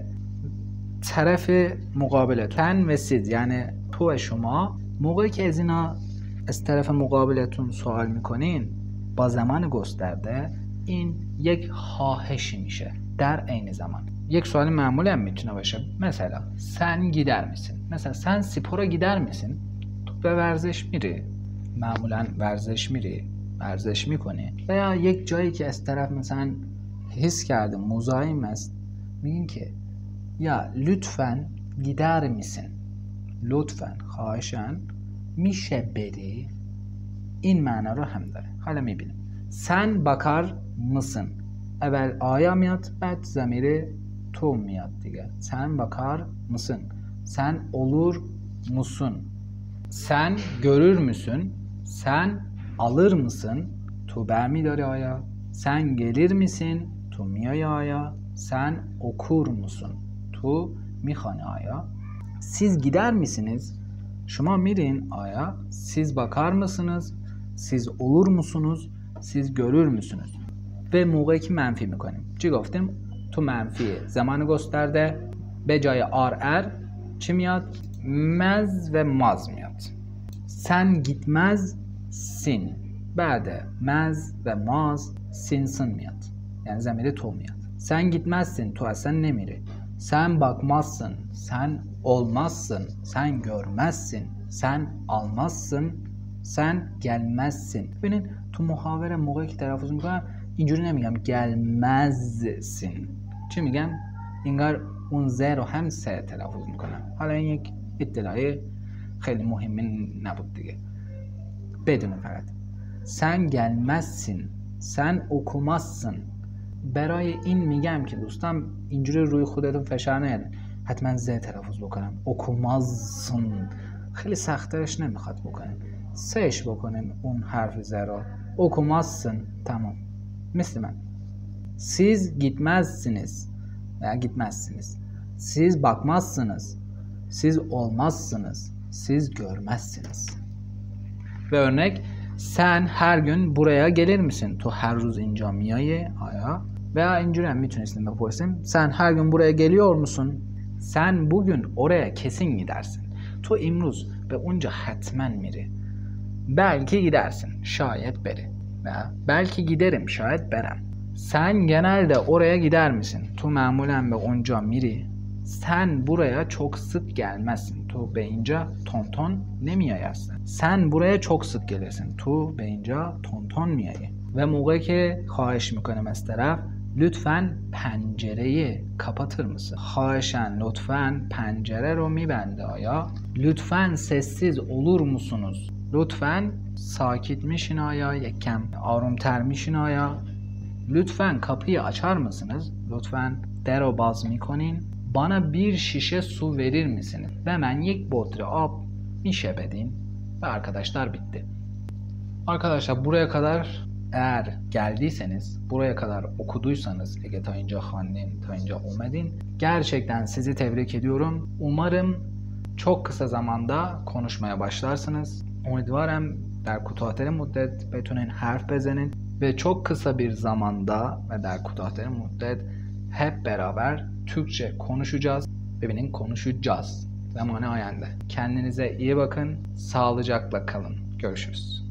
طرف مقابلتون و siz یعنی تو و شما موقعی که از اینا از طرف مقابلتون سوال میکنین با زمان گسترده این یک خواهشی میشه در عین زمان. یک سوال معمولی هم میتونه باشه. مثلا sen gider misin؟ مثلا sen spora gider misin؟ تو به ورزش میری؟ معمولا ورزش میری؟ ورزش میکنی؟ و یا یک جایی که از طرف مثلا حس کرده مزاحم است میگین که یا لطفاً gider misin؟ لطفاً خواهشاً میشه بری؟ این معنا رو هم داره. حالا میبینیم. sen bakar mısın؟ اول آیا میاد بعد ضمیر تو میاد دیگه. sen bakar mısın؟ sen olur musun؟ sen görür müsün؟ sen alır mısın؟ تو برمیداری آیا؟ sen gelir misin؟ تو میای آیا؟ sen okur musun؟ تو میخوانی آیا؟ siz gider misiniz؟ شما میرین آیا؟ siz bakar mısınız؟ siz olur musunuz؟ siz görür müsünüz؟ و موقعی که منفی میکنیم چی گفتیم؟ تو منفیه زمان گسترده به جای ار چی میاد؟ مز و ماز میاد. sen gitmezsin بعد مز و ماز سینسن میاد یعنی ضمیر تو میاد. sen gitmezsin تو اصلا نمیری. sen bakmazsın sen olmazsın sen görmezsin sen almazsın sen gelmezsin. ببینید تو محاوره موقعی که تلفظ میکنم اینجوری نمیگم gelmezsin. چی میگم؟ انگار اون ز رو هم سه تلفظ میکنم. حالا این یک اطلاعی خیلی مهمی نبود دیگه. بدون فقط sen gelmezsin sen okumazsın برای این میگم که دوستان اینجوری روی خودتون فشار نیارین حتما ز تلفظ بکنم. اوکومازسون خیلی سختش نمیخواد بکنین، سهش بکنین اون حرف ز رو. اوکومازسın tamam. مثل من. Siz gitmezsiniz veya gitmezsiniz. Siz bakmazsınız. Siz olmazsınız. Siz görmezsiniz. Ve örnek, sen her gün buraya gelir misin? تو هر روز اینجا میایی؟ آیا؟ veya اینجوری هم میتونستیم بپرسیم sen her gün buraya geliyor musun? Sen bugün oraya kesin gidersin. تو امروز به اونجا حتما میری. belki gidersin. şayet beri. veya belki giderim. şayet berem. Sen genelde oraya gider misin? تو معمولا به اونجا میری. Sen buraya çok sık gelmezsin. تو به اینجا تونتون نمیای اصلا. Sen buraya çok sık gelirsin. تو به اینجا تونتون میای. و موقعی که خواهش میکنم از طرف لطفاً پنجره kapatır mısın? خواهشاً لطفاً پنجره رو میبنده آیا؟ لطفاً sessiz olur musunuz? لطفاً sakit میشین آیا؟ یک کم آرومتر میشین آیا؟ لطفاً kapıyı açar mısınız? لطفاً در رو باز میکنین. bana bir şişe su verir misiniz? Ve ben یک بطری آب میشه بدین. Ve arkadaşlar bitti. Arkadaşlar buraya kadar eğer geldiyseniz, buraya kadar okuduysanız, eğer ta اینجا خواندین, ta اینجا اومدین, gerçekten sizi tebrik ediyorum. Umarım çok kısa zamanda konuşmaya başlarsınız. امیدوارم در کوتاه‌ترین مدت بتونین حرف بزنین ve çok kısa bir zamanda ve در کوتاه‌ترین مدت hep beraber Türkçe konuşacağız. Bebinin konuşacağız. Zamanı ayağında. Kendinize iyi bakın. Sağlıcakla kalın. Görüşürüz.